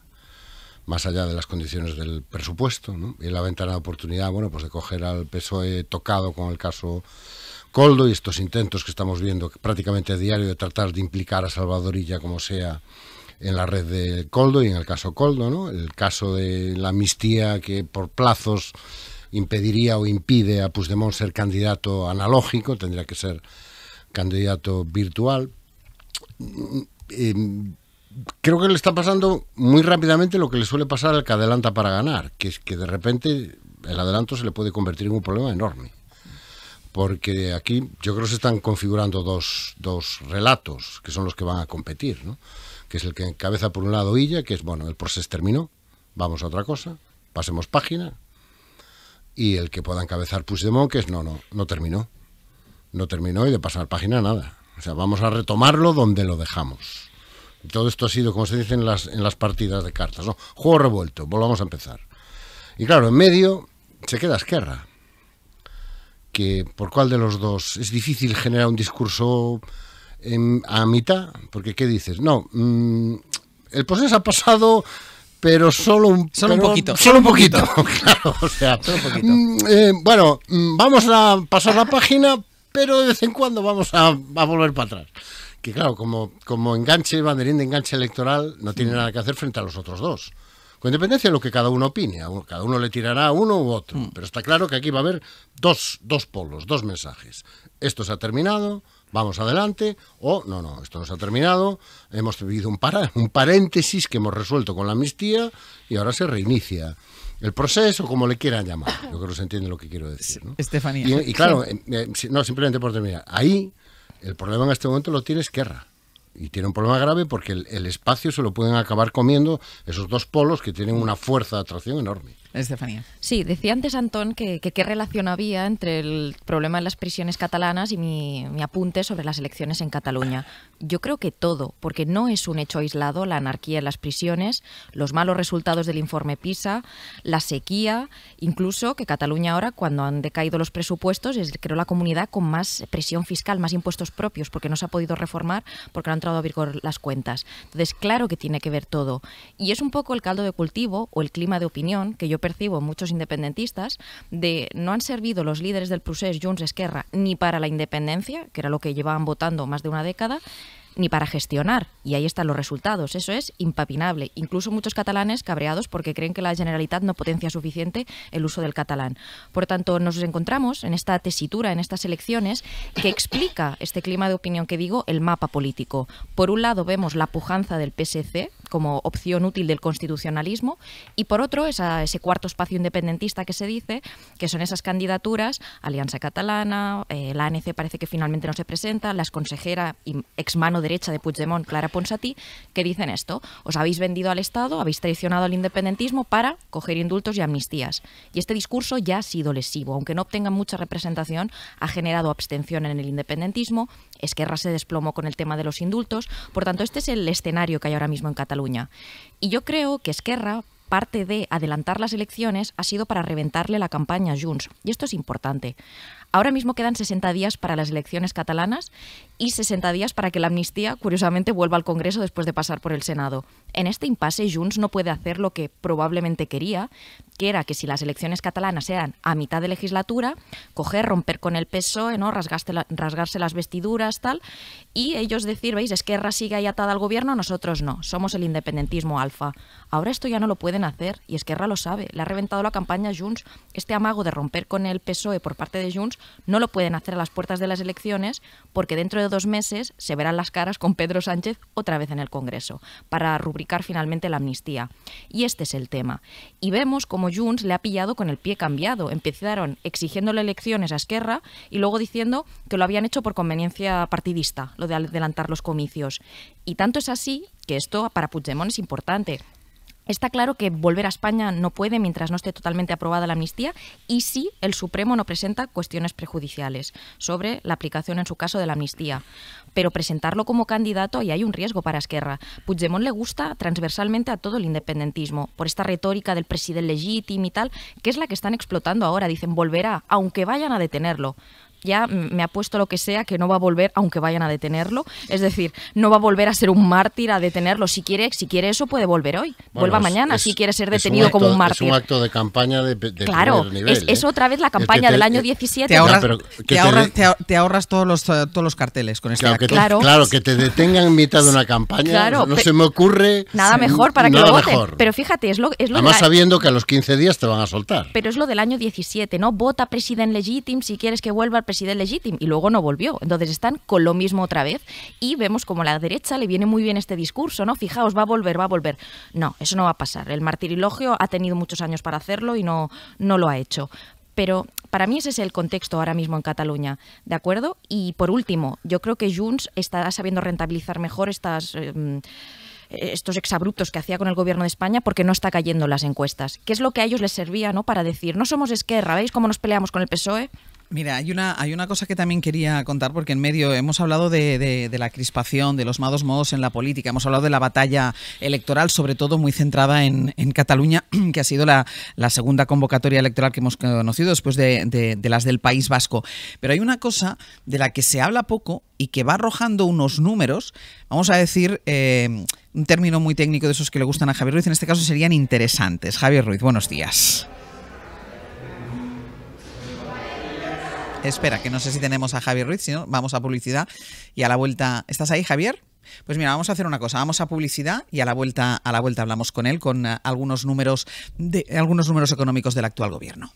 más allá de las condiciones del presupuesto, ¿no? Y la ventana de oportunidad, bueno, pues de coger al P S O E tocado con el caso Koldo y estos intentos que estamos viendo prácticamente a diario de tratar de implicar a Salvador Illa como sea en la red de Koldo y en el caso Koldo, ¿no? El caso de la amnistía que por plazos impediría o impide a Puigdemont ser candidato analógico, tendría que ser candidato virtual. Eh, creo que le está pasando muy rápidamente lo que le suele pasar al que adelanta para ganar, que es que de repente el adelanto se le puede convertir en un problema enorme. Porque aquí yo creo que se están configurando dos, dos relatos que son los que van a competir, ¿no? Que es el que encabeza por un lado Illa, que es, bueno, el proceso terminó, vamos a otra cosa, pasemos página, y el que pueda encabezar Puigdemont, que es, no, no, no terminó, no terminó y de pasar página nada. O sea, vamos a retomarlo donde lo dejamos. Y todo esto ha sido, como se dice en las, en las partidas de cartas, ¿no? Juego revuelto, volvamos a empezar. Y claro, en medio se queda Esquerra, que por cuál de los dos es difícil generar un discurso en, a mitad, porque ¿qué dices? No, mmm, el proceso ha pasado, pero solo un, solo pero, un poquito. Solo un poquito, claro, o sea, solo un poquito. Mm, eh, bueno, mm, vamos a pasar la página, pero de vez en cuando vamos a, a volver para atrás. Que claro, como, como enganche, banderín de enganche electoral, no tiene nada que hacer frente a los otros dos. Con independencia de lo que cada uno opine, cada uno le tirará a uno u otro, mm. pero está claro que aquí va a haber dos, dos polos, dos mensajes. Esto se ha terminado, vamos adelante, o no, no, esto no se ha terminado, hemos vivido un, para, un paréntesis que hemos resuelto con la amnistía y ahora se reinicia el proceso, como le quieran llamar. Yo creo que se entiende lo que quiero decir, ¿no? Estefanía. Y, y claro, eh, eh, no, simplemente por terminar, ahí el problema en este momento lo tiene Esquerra. Y tiene un problema grave porque el, el espacio se lo pueden acabar comiendo esos dos polos que tienen una fuerza de atracción enorme. Estefanía. Sí, decía antes Antón que, que qué relación había entre el problema de las prisiones catalanas y mi, mi apunte sobre las elecciones en Cataluña. Yo creo que todo, porque no es un hecho aislado la anarquía en las prisiones, los malos resultados del informe PISA, la sequía, incluso que Cataluña ahora, cuando han decaído los presupuestos, es creo la comunidad con más presión fiscal, más impuestos propios, porque no se ha podido reformar, porque no han entrado a vigor las cuentas. Entonces, claro que tiene que ver todo. Y es un poco el caldo de cultivo o el clima de opinión que yo percibo en muchos independentistas de no han servido los líderes del procés, Junts, Esquerra, ni para la independencia, que era lo que llevaban votando más de una década, ni para gestionar. Y ahí están los resultados. Eso es impapinable. Incluso muchos catalanes cabreados porque creen que la Generalitat no potencia suficiente el uso del catalán. Por tanto, nos encontramos en esta tesitura, en estas elecciones, que explica este clima de opinión que digo, el mapa político. Por un lado vemos la pujanza del P S C como opción útil del constitucionalismo, y por otro esa, ese cuarto espacio independentista que se dice, que son esas candidaturas, Alianza Catalana, eh, la A N C parece que finalmente no se presenta, la exconsejera y ex mano derecha de Puigdemont, Clara Ponsatí, que dicen esto: os habéis vendido al Estado, habéis traicionado al independentismo para coger indultos y amnistías. Y este discurso ya ha sido lesivo, aunque no obtengan mucha representación, ha generado abstención en el independentismo. Esquerra se desplomó con el tema de los indultos. Por tanto, este es el escenario que hay ahora mismo en Cataluña. Y yo creo que Esquerra, parte de adelantar las elecciones, ha sido para reventarle la campaña a Junts. Y esto es importante. Ahora mismo quedan sesenta días para las elecciones catalanas y sesenta días para que la amnistía, curiosamente, vuelva al Congreso después de pasar por el Senado. En este impasse, Junts no puede hacer lo que probablemente quería, que era que si las elecciones catalanas eran a mitad de legislatura, coger, romper con el P S O E, ¿no? rasgarse, la, rasgarse las vestiduras, tal, y ellos decir, veis, Esquerra sigue ahí atada al gobierno, nosotros no, somos el independentismo alfa. Ahora esto ya no lo pueden hacer y Esquerra lo sabe, le ha reventado la campaña a Junts. Este amago de romper con el P S O E por parte de Junts no lo pueden hacer a las puertas de las elecciones, porque dentro de dos meses se verán las caras con Pedro Sánchez otra vez en el Congreso, para rubricar finalmente la amnistía. Y este es el tema. Y vemos como Junts le ha pillado con el pie cambiado. Empezaron exigiéndole elecciones a Esquerra y luego diciendo que lo habían hecho por conveniencia partidista, lo de adelantar los comicios. Y tanto es así que esto para Puigdemont es importante. Está claro que volver a España no puede mientras no esté totalmente aprobada la amnistía y si el Supremo no presenta cuestiones prejudiciales sobre la aplicación, en su caso, de la amnistía. Pero presentarlo como candidato, y hay un riesgo para Esquerra. Puigdemont le gusta transversalmente a todo el independentismo, por esta retórica del presidente legítimo y tal, que es la que están explotando ahora. Dicen, volverá, aunque vayan a detenerlo. Ya me ha puesto lo que sea, que no va a volver aunque vayan a detenerlo. Es decir, no va a volver a ser un mártir a detenerlo. Si quiere, si quiere eso, puede volver hoy. Bueno, Vuelva es, mañana es, si quiere ser detenido un acto, como un mártir. Es un acto de campaña de, de claro, primer nivel. Es, es otra vez la campaña te, del año diecisiete. Te ahorras, no, te ahorras, te, te ahorras todos, los, todos los carteles con este claro, acto. Que te, claro. claro, que te detengan en mitad de una campaña, claro, no se me ocurre... Nada mejor para que nada lo voten. Mejor. Pero fíjate, es lo, es lo Además de la, sabiendo que a los quince días te van a soltar. Pero es lo del año diecisiete, ¿no? Vota presidente legítimo si quieres que vuelva el presidente legítimo. Y luego no volvió. Entonces están con lo mismo otra vez y vemos como a la derecha le viene muy bien este discurso, ¿no? Fijaos, va a volver, va a volver. No, eso no va a pasar. El martirilogio ha tenido muchos años para hacerlo y no, no lo ha hecho. Pero para mí ese es el contexto ahora mismo en Cataluña, ¿de acuerdo? Y por último, yo creo que Junts está sabiendo rentabilizar mejor estas... Eh, estos exabruptos que hacía con el gobierno de España porque no está cayendo en las encuestas. ¿Qué es lo que a ellos les servía, ¿no? Para decir, no somos Esquerra, ¿veis cómo nos peleamos con el P S O E? Mira, hay una, hay una cosa que también quería contar, porque en medio hemos hablado de, de, de la crispación, de los malos modos en la política, hemos hablado de la batalla electoral, sobre todo muy centrada en, en Cataluña, que ha sido la, la segunda convocatoria electoral que hemos conocido después de, de, de las del País Vasco. Pero hay una cosa de la que se habla poco y que va arrojando unos números, vamos a decir, eh, un término muy técnico de esos que le gustan a Javier Ruiz, en este caso serían interesantes. Javier Ruiz, buenos días. Espera, que no sé si tenemos a Javier Ruiz, si no, vamos a publicidad y a la vuelta... ¿Estás ahí, Javier? Pues mira, vamos a hacer una cosa, vamos a publicidad y a la vuelta, a la vuelta hablamos con él, con uh, algunos números de, algunos números económicos del actual gobierno.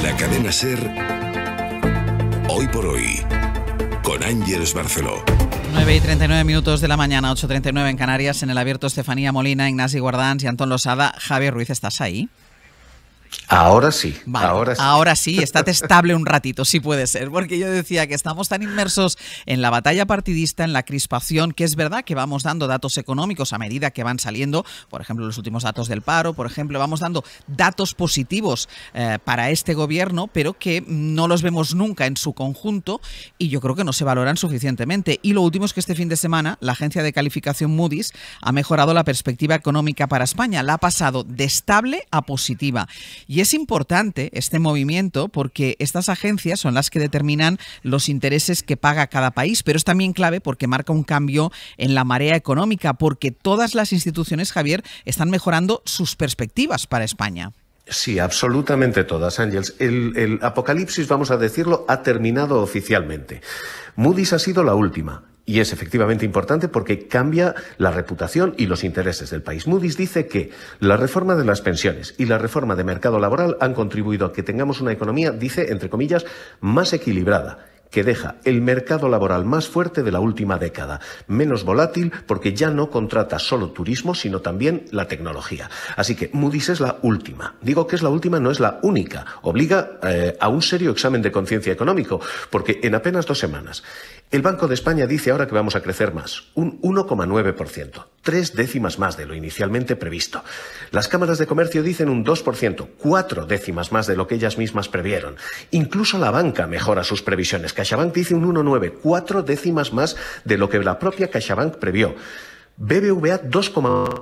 la cadena SER, Hoy por Hoy, con Ángeles Barceló. nueve y treinta y nueve minutos de la mañana, ocho y treinta y nueve en Canarias. En el abierto, Estefanía Molina, Ignasi Guardans y Antón Losada. Javier Ruiz, ¿estás ahí? Ahora sí, vale, ahora sí. Ahora sí, estate estable un ratito, sí puede ser, porque yo decía que estamos tan inmersos en la batalla partidista, en la crispación, que es verdad que vamos dando datos económicos a medida que van saliendo, por ejemplo, los últimos datos del paro, por ejemplo, vamos dando datos positivos eh, para este gobierno, pero que no los vemos nunca en su conjunto y yo creo que no se valoran suficientemente. Y lo último es que este fin de semana la agencia de calificación Moody's ha mejorado la perspectiva económica para España, la ha pasado de estable a positiva. Y es importante este movimiento porque estas agencias son las que determinan los intereses que paga cada país, pero es también clave porque marca un cambio en la marea económica, porque todas las instituciones, Javier, están mejorando sus perspectivas para España. Sí, absolutamente todas, Ángeles. El, el apocalipsis, vamos a decirlo, ha terminado oficialmente. Moody's ha sido la última. Y es efectivamente importante porque cambia la reputación y los intereses del país. Moody's dice que la reforma de las pensiones y la reforma de mercado laboral han contribuido a que tengamos una economía, dice, entre comillas, más equilibrada, que deja el mercado laboral más fuerte de la última década, menos volátil porque ya no contrata solo turismo, sino también la tecnología. Así que Moody's es la última. Digo que es la última, no es la única. Obliga eh, a un serio examen de conciencia económico, porque en apenas dos semanas el Banco de España dice ahora que vamos a crecer más, un uno coma nueve por ciento, tres décimas más de lo inicialmente previsto. Las cámaras de comercio dicen un dos por ciento, cuatro décimas más de lo que ellas mismas previeron. Incluso la banca mejora sus previsiones. CaixaBank dice un uno coma nueve, cuatro décimas más de lo que la propia CaixaBank previó. B B V A dos coma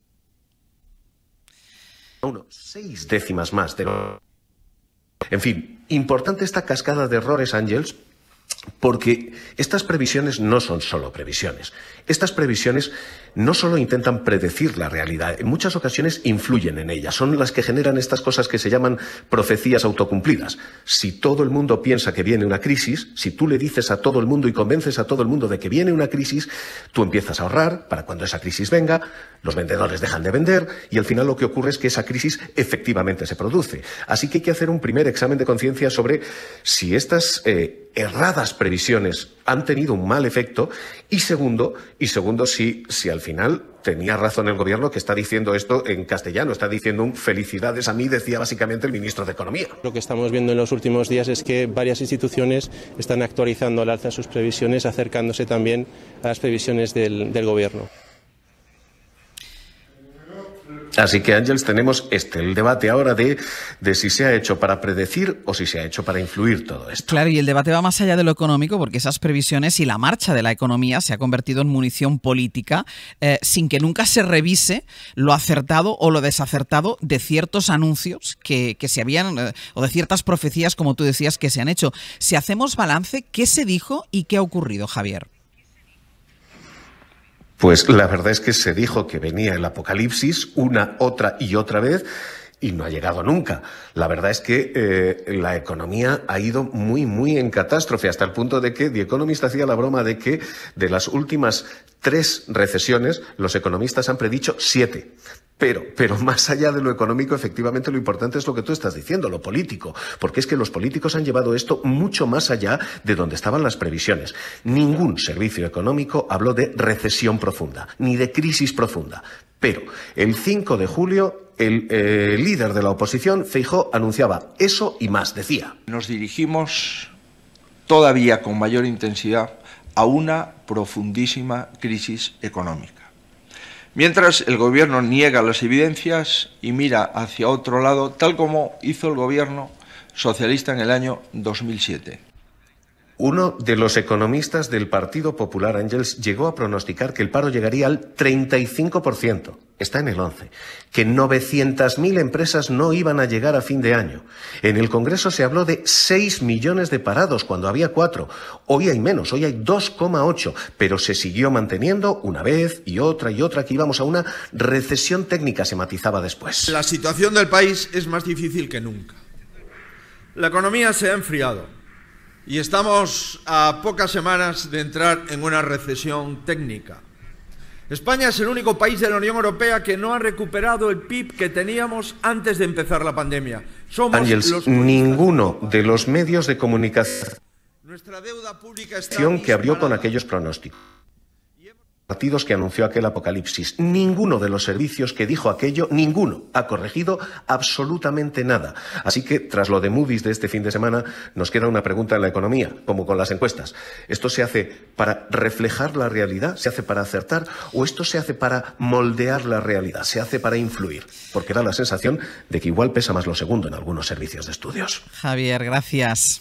uno, seis décimas más de lo... En fin, importante esta cascada de errores, Ángeles, porque estas previsiones no son solo previsiones. Estas previsiones no solo intentan predecir la realidad, en muchas ocasiones influyen en ella. Son las que generan estas cosas que se llaman profecías autocumplidas. Si todo el mundo piensa que viene una crisis, si tú le dices a todo el mundo y convences a todo el mundo de que viene una crisis, tú empiezas a ahorrar para cuando esa crisis venga, los vendedores dejan de vender y al final lo que ocurre es que esa crisis efectivamente se produce. Así que hay que hacer un primer examen de conciencia sobre si estas eh, erradas previsiones han tenido un mal efecto y segundo, y segundo si, si al final tenía razón el gobierno que está diciendo esto en castellano, está diciendo un felicidades a mí, decía básicamente el ministro de Economía. Lo que estamos viendo en los últimos días es que varias instituciones están actualizando al alza sus previsiones, acercándose también a las previsiones del, del gobierno. Así que, Ángeles, tenemos este, el debate ahora de, de si se ha hecho para predecir o si se ha hecho para influir todo esto. Claro, y el debate va más allá de lo económico porque esas previsiones y la marcha de la economía se ha convertido en munición política eh, sin que nunca se revise lo acertado o lo desacertado de ciertos anuncios que, que se habían, eh, o de ciertas profecías, como tú decías, que se han hecho. Si hacemos balance, ¿qué se dijo y qué ha ocurrido, Javier? Pues la verdad es que se dijo que venía el apocalipsis una, otra y otra vez y no ha llegado nunca. La verdad es que eh, la economía ha ido muy, muy en catástrofe, hasta el punto de que The Economist hacía la broma de que de las últimas tres recesiones los economistas han predicho siete. Pero, pero más allá de lo económico, efectivamente lo importante es lo que tú estás diciendo, lo político, porque es que los políticos han llevado esto mucho más allá de donde estaban las previsiones. Ningún servicio económico habló de recesión profunda, ni de crisis profunda. Pero el cinco de julio, el eh, líder de la oposición, Feijóo, anunciaba eso y más, decía. Nos dirigimos todavía con mayor intensidad a una profundísima crisis económica. Mientras el gobierno niega las evidencias y mira hacia otro lado, tal como hizo el gobierno socialista en el año dos mil siete. Uno de los economistas del Partido Popular, Ángeles, llegó a pronosticar que el paro llegaría al treinta y cinco por ciento. Está en el once. Que novecientas mil empresas no iban a llegar a fin de año. En el Congreso se habló de seis millones de parados cuando había cuatro. Hoy hay menos, hoy hay dos coma ocho. Pero se siguió manteniendo una vez y otra y otra que íbamos a una recesión técnica, se matizaba después. La situación del país es más difícil que nunca. La economía se ha enfriado. Y estamos a pocas semanas de entrar en una recesión técnica. España es el único país de la Unión Europea que no ha recuperado el P I B que teníamos antes de empezar la pandemia. Somos Ángels, los ninguno de los medios de comunicación Nuestra deuda pública está que abrió con aquellos pronósticos, partidos que anunció aquel apocalipsis, ninguno de los servicios que dijo aquello, ninguno ha corregido absolutamente nada. Así que, tras lo de Moody's de este fin de semana, nos queda una pregunta en la economía, como con las encuestas. ¿Esto se hace para reflejar la realidad? ¿Se hace para acertar? ¿O esto se hace para moldear la realidad? ¿Se hace para influir? Porque da la sensación de que igual pesa más lo segundo en algunos servicios de estudios. Javier, gracias.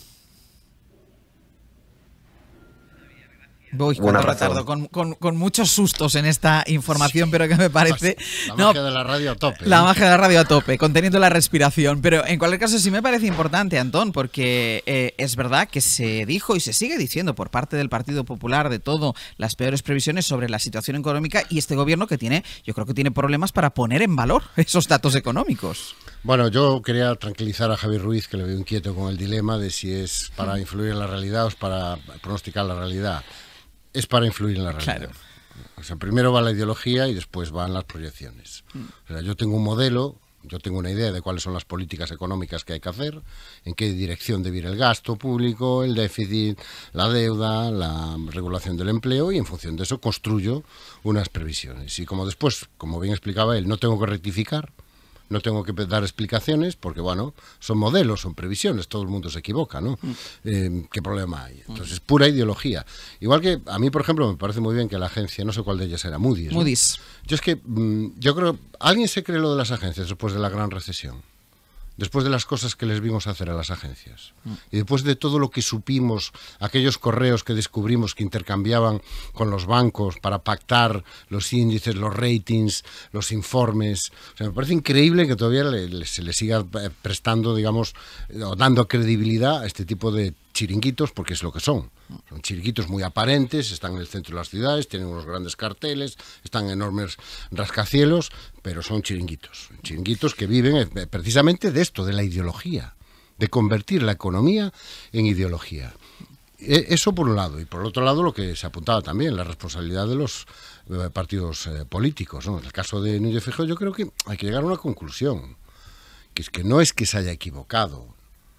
Voy con retardo, con, con, con muchos sustos en esta información, pero que me parece... La no, magia de la radio a tope. La ¿eh? magia de la radio a tope, conteniendo la respiración. Pero en cualquier caso sí me parece importante, Antón, porque eh, es verdad que se dijo y se sigue diciendo por parte del Partido Popular de todo las peores previsiones sobre la situación económica y este gobierno que tiene, yo creo que tiene problemas para poner en valor esos datos económicos. Bueno, yo quería tranquilizar a Javier Ruiz, que le veo inquieto con el dilema de si es para influir en la realidad o es para pronosticar la realidad. Es para influir en la realidad. Claro. O sea, primero va la ideología y después van las proyecciones. O sea, yo tengo un modelo, yo tengo una idea de cuáles son las políticas económicas que hay que hacer, en qué dirección debe ir el gasto público, el déficit, la deuda, la regulación del empleo, y en función de eso construyo unas previsiones. Y como después, como bien explicaba él, no tengo que rectificar, no tengo que dar explicaciones porque, bueno, son modelos, son previsiones, todo el mundo se equivoca, ¿no? Mm. Eh, ¿Qué problema hay? Entonces, pura ideología. Igual que a mí, por ejemplo, me parece muy bien que la agencia, no sé cuál de ellas era, Moody's, ¿no? Moody's. Yo es que, mmm, yo creo, ¿alguien se cree lo de las agencias después de la gran recesión? Después de las cosas que les vimos hacer a las agencias y después de todo lo que supimos, aquellos correos que descubrimos que intercambiaban con los bancos para pactar los índices, los ratings, los informes, o sea, me parece increíble que todavía le, le, se le siga prestando, digamos, o dando credibilidad a este tipo de chiringuitos, porque es lo que son. Son chiringuitos muy aparentes, están en el centro de las ciudades, tienen unos grandes carteles, están enormes rascacielos, pero son chiringuitos. Chiringuitos que viven precisamente de esto, de la ideología, de convertir la economía en ideología. Eso por un lado. Y por el otro lado, lo que se apuntaba también, la responsabilidad de los partidos eh, políticos, ¿no? En el caso de Núñez Feijóo, yo creo que hay que llegar a una conclusión, que es que no es que se haya equivocado,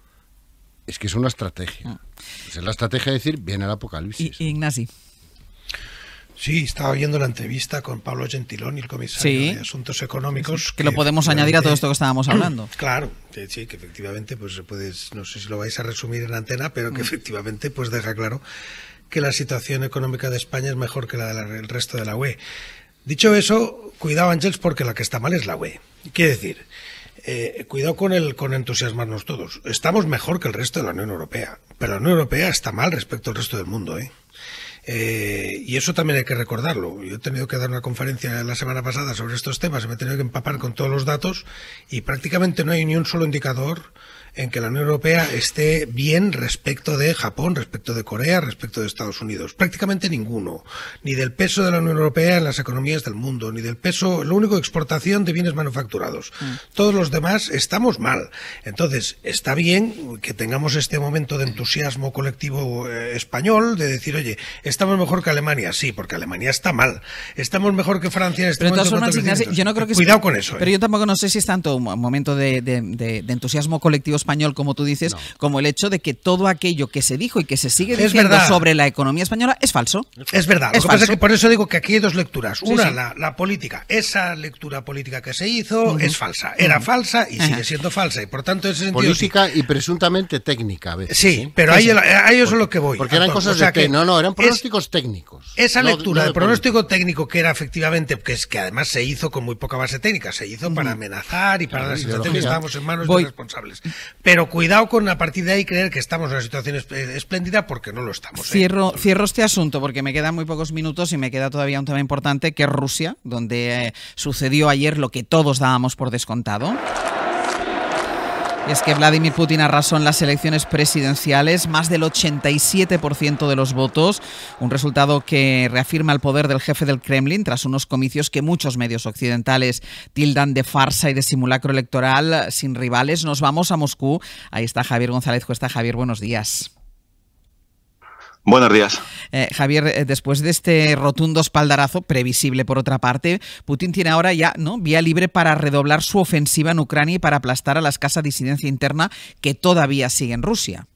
es que es una estrategia. Es la estrategia de decir, viene el apocalipsis. I, Ignasi. Sí, estaba viendo la entrevista con Pablo Gentiloni, el comisario sí. de Asuntos Económicos. Que, que lo podemos añadir a todo esto que estábamos hablando. Claro, que, sí, que efectivamente, pues puedes, no sé si lo vais a resumir en antena, pero que mm. efectivamente pues deja claro que la situación económica de España es mejor que la del resto de la U E. Dicho eso, cuidado, Ángels, porque la que está mal es la U E. Quiere decir, eh, cuidado con el con entusiasmarnos todos. Estamos mejor que el resto de la Unión Europea, pero la Unión Europea está mal respecto al resto del mundo, ¿eh? Eh, y eso también hay que recordarlo. Yo he tenido que dar una conferencia la semana pasada sobre estos temas y me he tenido que empapar con todos los datos y prácticamente no hay ni un solo indicador en que la Unión Europea esté bien respecto de Japón, respecto de Corea, respecto de Estados Unidos. Prácticamente ninguno. Ni del peso de la Unión Europea en las economías del mundo, ni del peso, lo único, exportación de bienes manufacturados. Mm. Todos los demás estamos mal. Entonces, está bien que tengamos este momento de entusiasmo colectivo eh, español, de decir, oye, estamos mejor que Alemania. Sí, porque Alemania está mal. Estamos mejor que Francia en este pero momento. Formas, Ignacio, yo no creo que Cuidado es, con eso. Pero eh. yo tampoco no sé si es tanto un momento de, de, de, de entusiasmo colectivo español, como tú dices, no. como el hecho de que todo aquello que se dijo y que se sigue diciendo sobre la economía española es falso. Es verdad. Lo es que falso. pasa es que por eso digo que aquí hay dos lecturas. Sí, Una, sí. La, la política. Esa lectura política que se hizo uh-huh. es falsa. Era uh-huh. falsa y uh-huh. sigue siendo falsa. Y por tanto, en ese sentido. Política sí. y presuntamente técnica a veces. Sí, ¿sí? pero sí, ahí, sí. ahí eso es lo que voy. Porque eran cosas o sea de que, no, no, eran pronósticos es, técnicos. Esa no, lectura no de pronóstico política. técnico que era efectivamente, que es que además se hizo con muy poca base técnica, se hizo uh-huh. para amenazar y para la, la sensación que estábamos en manos voy. de responsables. Pero cuidado con a partir de ahí creer que estamos en una situación espléndida porque no lo estamos. Cierro, ¿eh? cierro este asunto porque me quedan muy pocos minutos y me queda todavía un tema importante que es Rusia, donde eh, sucedió ayer lo que todos dábamos por descontado. Y es que Vladimir Putin arrasó en las elecciones presidenciales, más del ochenta y siete por ciento de los votos, un resultado que reafirma el poder del jefe del Kremlin tras unos comicios que muchos medios occidentales tildan de farsa y de simulacro electoral sin rivales. Nos vamos a Moscú. Ahí está Javier González Cuesta. Javier, buenos días. Buenos días. Eh, Javier, eh, después de este rotundo espaldarazo, previsible por otra parte, Putin tiene ahora ya, ¿no?, vía libre para redoblar su ofensiva en Ucrania y para aplastar a la escasa disidencia interna que todavía sigue en Rusia.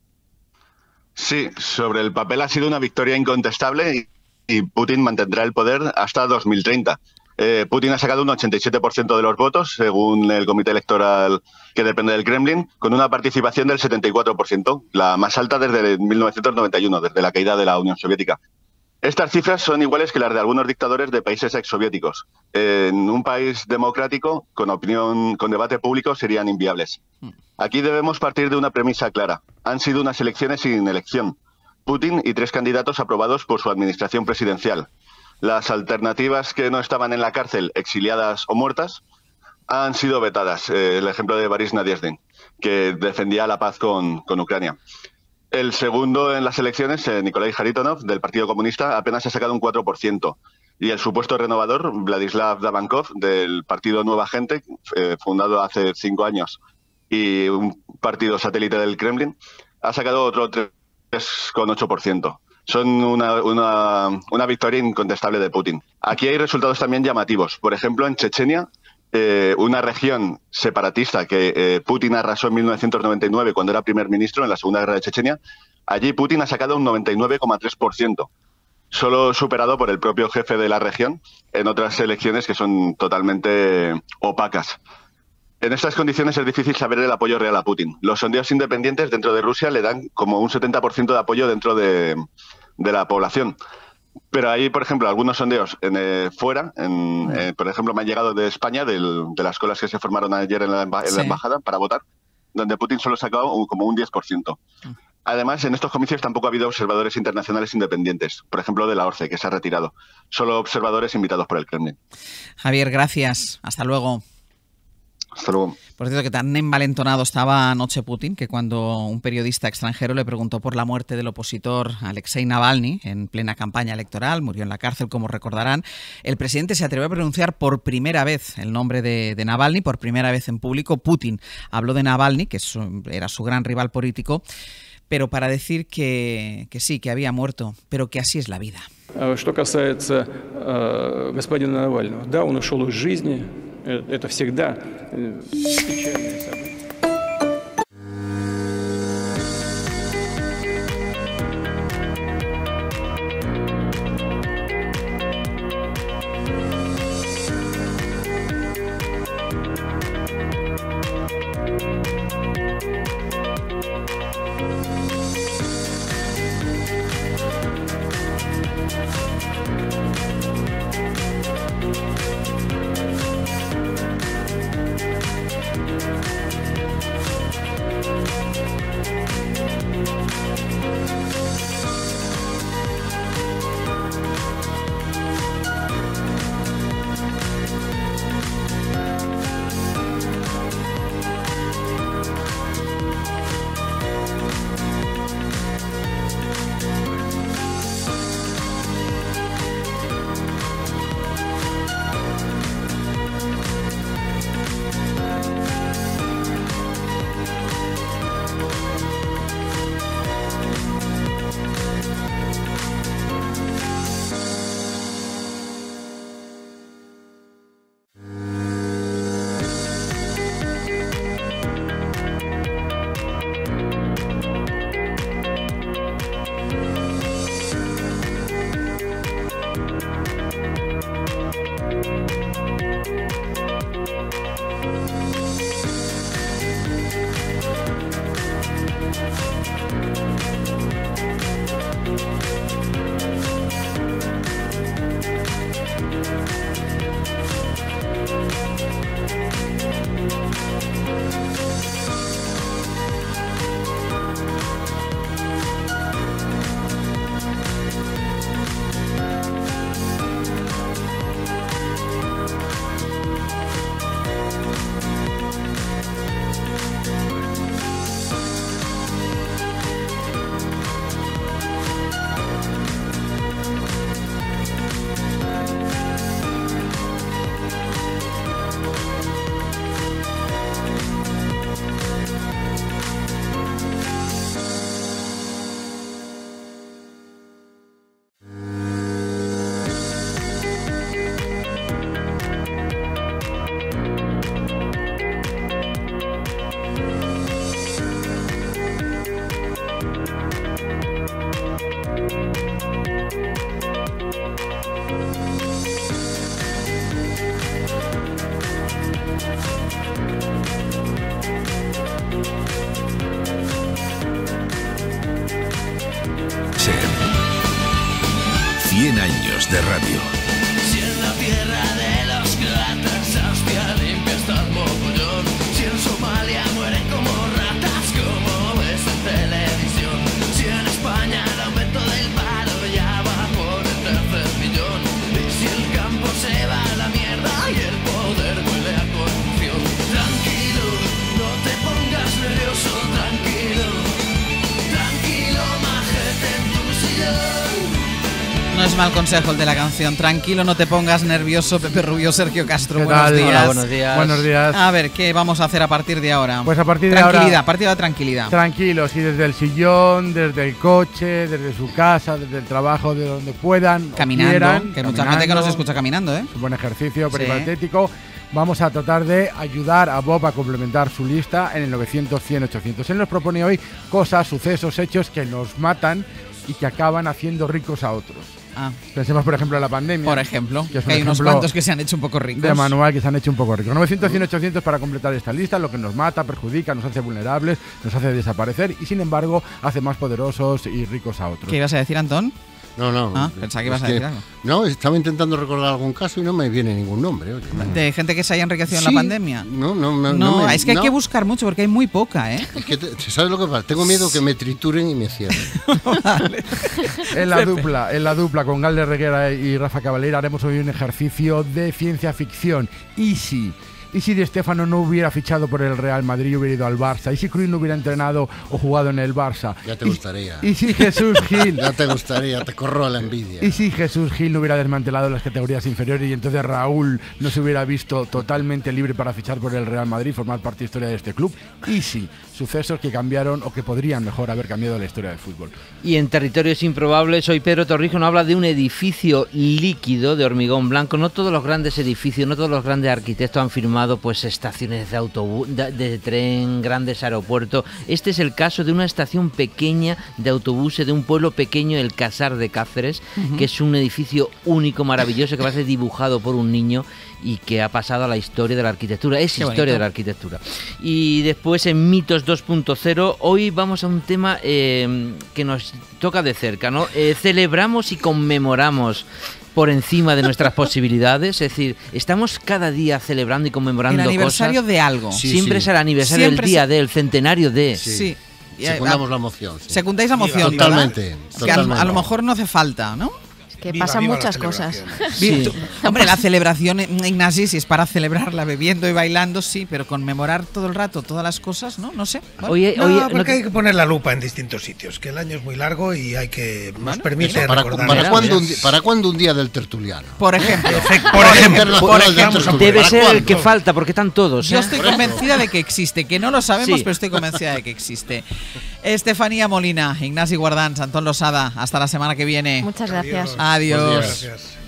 Sí, sobre el papel ha sido una victoria incontestable y, y Putin mantendrá el poder hasta dos mil treinta. Eh, Putin ha sacado un ochenta y siete por ciento de los votos, según el comité electoral que depende del Kremlin, con una participación del setenta y cuatro por ciento, la más alta desde mil novecientos noventa y uno, desde la caída de la Unión Soviética. Estas cifras son iguales que las de algunos dictadores de países exsoviéticos. En un país democrático, con opinión, con debate público, serían inviables. Aquí debemos partir de una premisa clara. Han sido unas elecciones sin elección. Putin y tres candidatos aprobados por su administración presidencial. Las alternativas que no estaban en la cárcel, exiliadas o muertas, han sido vetadas. Eh, el ejemplo de Boris Nadezhdin, que defendía la paz con, con Ucrania. El segundo en las elecciones, eh, Nikolai Kharitonov, del Partido Comunista, apenas ha sacado un cuatro por ciento. Y el supuesto renovador, Vladislav Davankov, del Partido Nueva Gente, eh, fundado hace cinco años, y un partido satélite del Kremlin, ha sacado otro tres coma ocho por ciento. Son una, una, una victoria incontestable de Putin. Aquí hay resultados también llamativos. Por ejemplo, en Chechenia, eh, una región separatista que eh, Putin arrasó en mil novecientos noventa y nueve cuando era primer ministro en la Segunda Guerra de Chechenia, allí Putin ha sacado un noventa y nueve coma tres por ciento, solo superado por el propio jefe de la región en otras elecciones que son totalmente opacas. En estas condiciones es difícil saber el apoyo real a Putin. Los sondeos independientes dentro de Rusia le dan como un setenta por ciento de apoyo dentro de, de la población. Pero hay, por ejemplo, algunos sondeos en, eh, fuera, en, eh, por ejemplo, me han llegado de España, del, de las colas que se formaron ayer en la, en sí. la embajada para votar, donde Putin solo ha sacado un, como un diez por ciento. Además, en estos comicios tampoco ha habido observadores internacionales independientes, por ejemplo, de la ORCE, que se ha retirado. Solo observadores invitados por el Kremlin. Javier, gracias. Hasta luego. Hasta luego. Por cierto, que tan envalentonado estaba anoche Putin que cuando un periodista extranjero le preguntó por la muerte del opositor Alexei Navalny en plena campaña electoral, murió en la cárcel, como recordarán, el presidente se atrevió a pronunciar por primera vez el nombre de, de Navalny, por primera vez en público. Putin habló de Navalny, que su, era su gran rival político, pero para decir que, que sí, que había muerto, pero que así es la vida. Что касается э, господина Навального, да, он ушел из жизни, это всегда печальное событие. años de radio. Si en la tierra de los croatas Austria limpia hasta el mogollón, si en Somalia mueren como ratas, como ves en televisión, si en España el aumento del paro ya va por el tercer millón, y si el campo se va a la mierda y el poder huele a corrupción. Tranquilo, no te pongas nervioso, tranquilo, tranquilo, majete en tu sillón. No es mal consejo el de la canción. Tranquilo, no te pongas nervioso, Pepe Rubio, Sergio Castro. ¿Qué Buenos tal? días. Hola, buenos días. Buenos días. A ver, ¿qué vamos a hacer a partir de ahora? Pues a partir de tranquilidad, ahora... Tranquilidad, partido de tranquilidad. Tranquilos, y desde el sillón, desde el coche, desde su casa, desde el trabajo, de donde puedan, caminando, quieran, que hay mucha gente que nos escucha caminando, ¿eh? Es un buen ejercicio Sí. peripatético. Vamos a tratar de ayudar a Bob a complementar su lista en el novecientos, cien, ochocientos. Él nos propone hoy cosas, sucesos, hechos que nos matan y que acaban haciendo ricos a otros. Ah. Pensemos, por ejemplo, en la pandemia. Por ejemplo, que es un hay unos ejemplo cuantos que se han hecho un poco ricos. de manual que se han hecho un poco ricos. novecientos, cien, ochocientos para completar esta lista, lo que nos mata, perjudica, nos hace vulnerables, nos hace desaparecer y, sin embargo, hace más poderosos y ricos a otros. ¿Qué ibas a decir, Antón? No, no. Ah, pensaba que ibas es a decir algo. No, estaba intentando recordar algún caso y no me viene ningún nombre. Oye, no. ¿De gente que se haya enriquecido Sí, en la pandemia? No, no, no. No, no me- es que hay no. que buscar mucho porque hay muy poca, ¿eh? Es que te- ¿sabes lo que pasa? Tengo miedo que me trituren y me cierren. En la dupla, en la dupla con Galder Reguera y Rafa Caballera haremos hoy un ejercicio de ciencia ficción. ¿Y si? ¿Y si Di Stéfano no hubiera fichado por el Real Madrid y hubiera ido al Barça? ¿Y si Cruyff no hubiera entrenado o jugado en el Barça? Ya te ¿Y- gustaría. ¿Y si Jesús Gil? Ya te gustaría, te corro la envidia. ¿Y si Jesús Gil no hubiera desmantelado las categorías inferiores y entonces Raúl no se hubiera visto totalmente libre para fichar por el Real Madrid y formar parte de la historia de este club? ¿Y si? Sucesos que cambiaron o que podrían mejor haber cambiado la historia del fútbol. Y en Territorios Improbables, hoy Pedro Torrijos nos habla de un edificio líquido de hormigón blanco. No todos los grandes edificios, no todos los grandes arquitectos han firmado pues estaciones de autobús, de, de tren, grandes aeropuertos. Este es el caso de una estación pequeña de autobuses de un pueblo pequeño, el Casar de Cáceres, Ujú. que es un edificio único, maravilloso, que va a ser dibujado por un niño y que ha pasado a la historia de la arquitectura. Es Qué historia bonito. de la arquitectura. Y después en Mitos dos punto cero, hoy vamos a un tema eh, que nos toca de cerca, ¿no? Eh, celebramos y conmemoramos por encima de nuestras posibilidades, es decir, estamos cada día celebrando y conmemorando El aniversario cosas. de algo. Sí, Siempre sí. es el aniversario Siempre del día se- del centenario de. Sí. Y, Secundamos a- la moción. sí. Secundáis la moción, Totalmente, ¿verdad? Que a, totalmente. a lo mejor no hace falta, ¿no? Que Viva, pasan viva la muchas cosas. Vi- tú- Hombre, la celebración, eh, Ignasi, si es para celebrarla bebiendo y bailando, sí, pero conmemorar todo el rato todas las cosas, ¿no? No sé. Bueno. no, porque hay que poner la lupa en distintos sitios, que el año es muy largo y hay que nos permite ¿Para, recordar. para cuándo un, di- ¿Para cuándo un día del tertuliano? Por ejemplo. Por ejemplo, Internacional del ejemplo, tertuliano. Debe ¿Para ser el cuándo? que falta, porque están todos. Yo ¿eh? estoy convencida de que existe, que no lo sabemos, Sí. pero estoy convencida de que existe. Estefanía Molina, Ignasi Guardans, Antón Losada, hasta la semana que viene. Muchas gracias. Adiós. Buenos días. Gracias.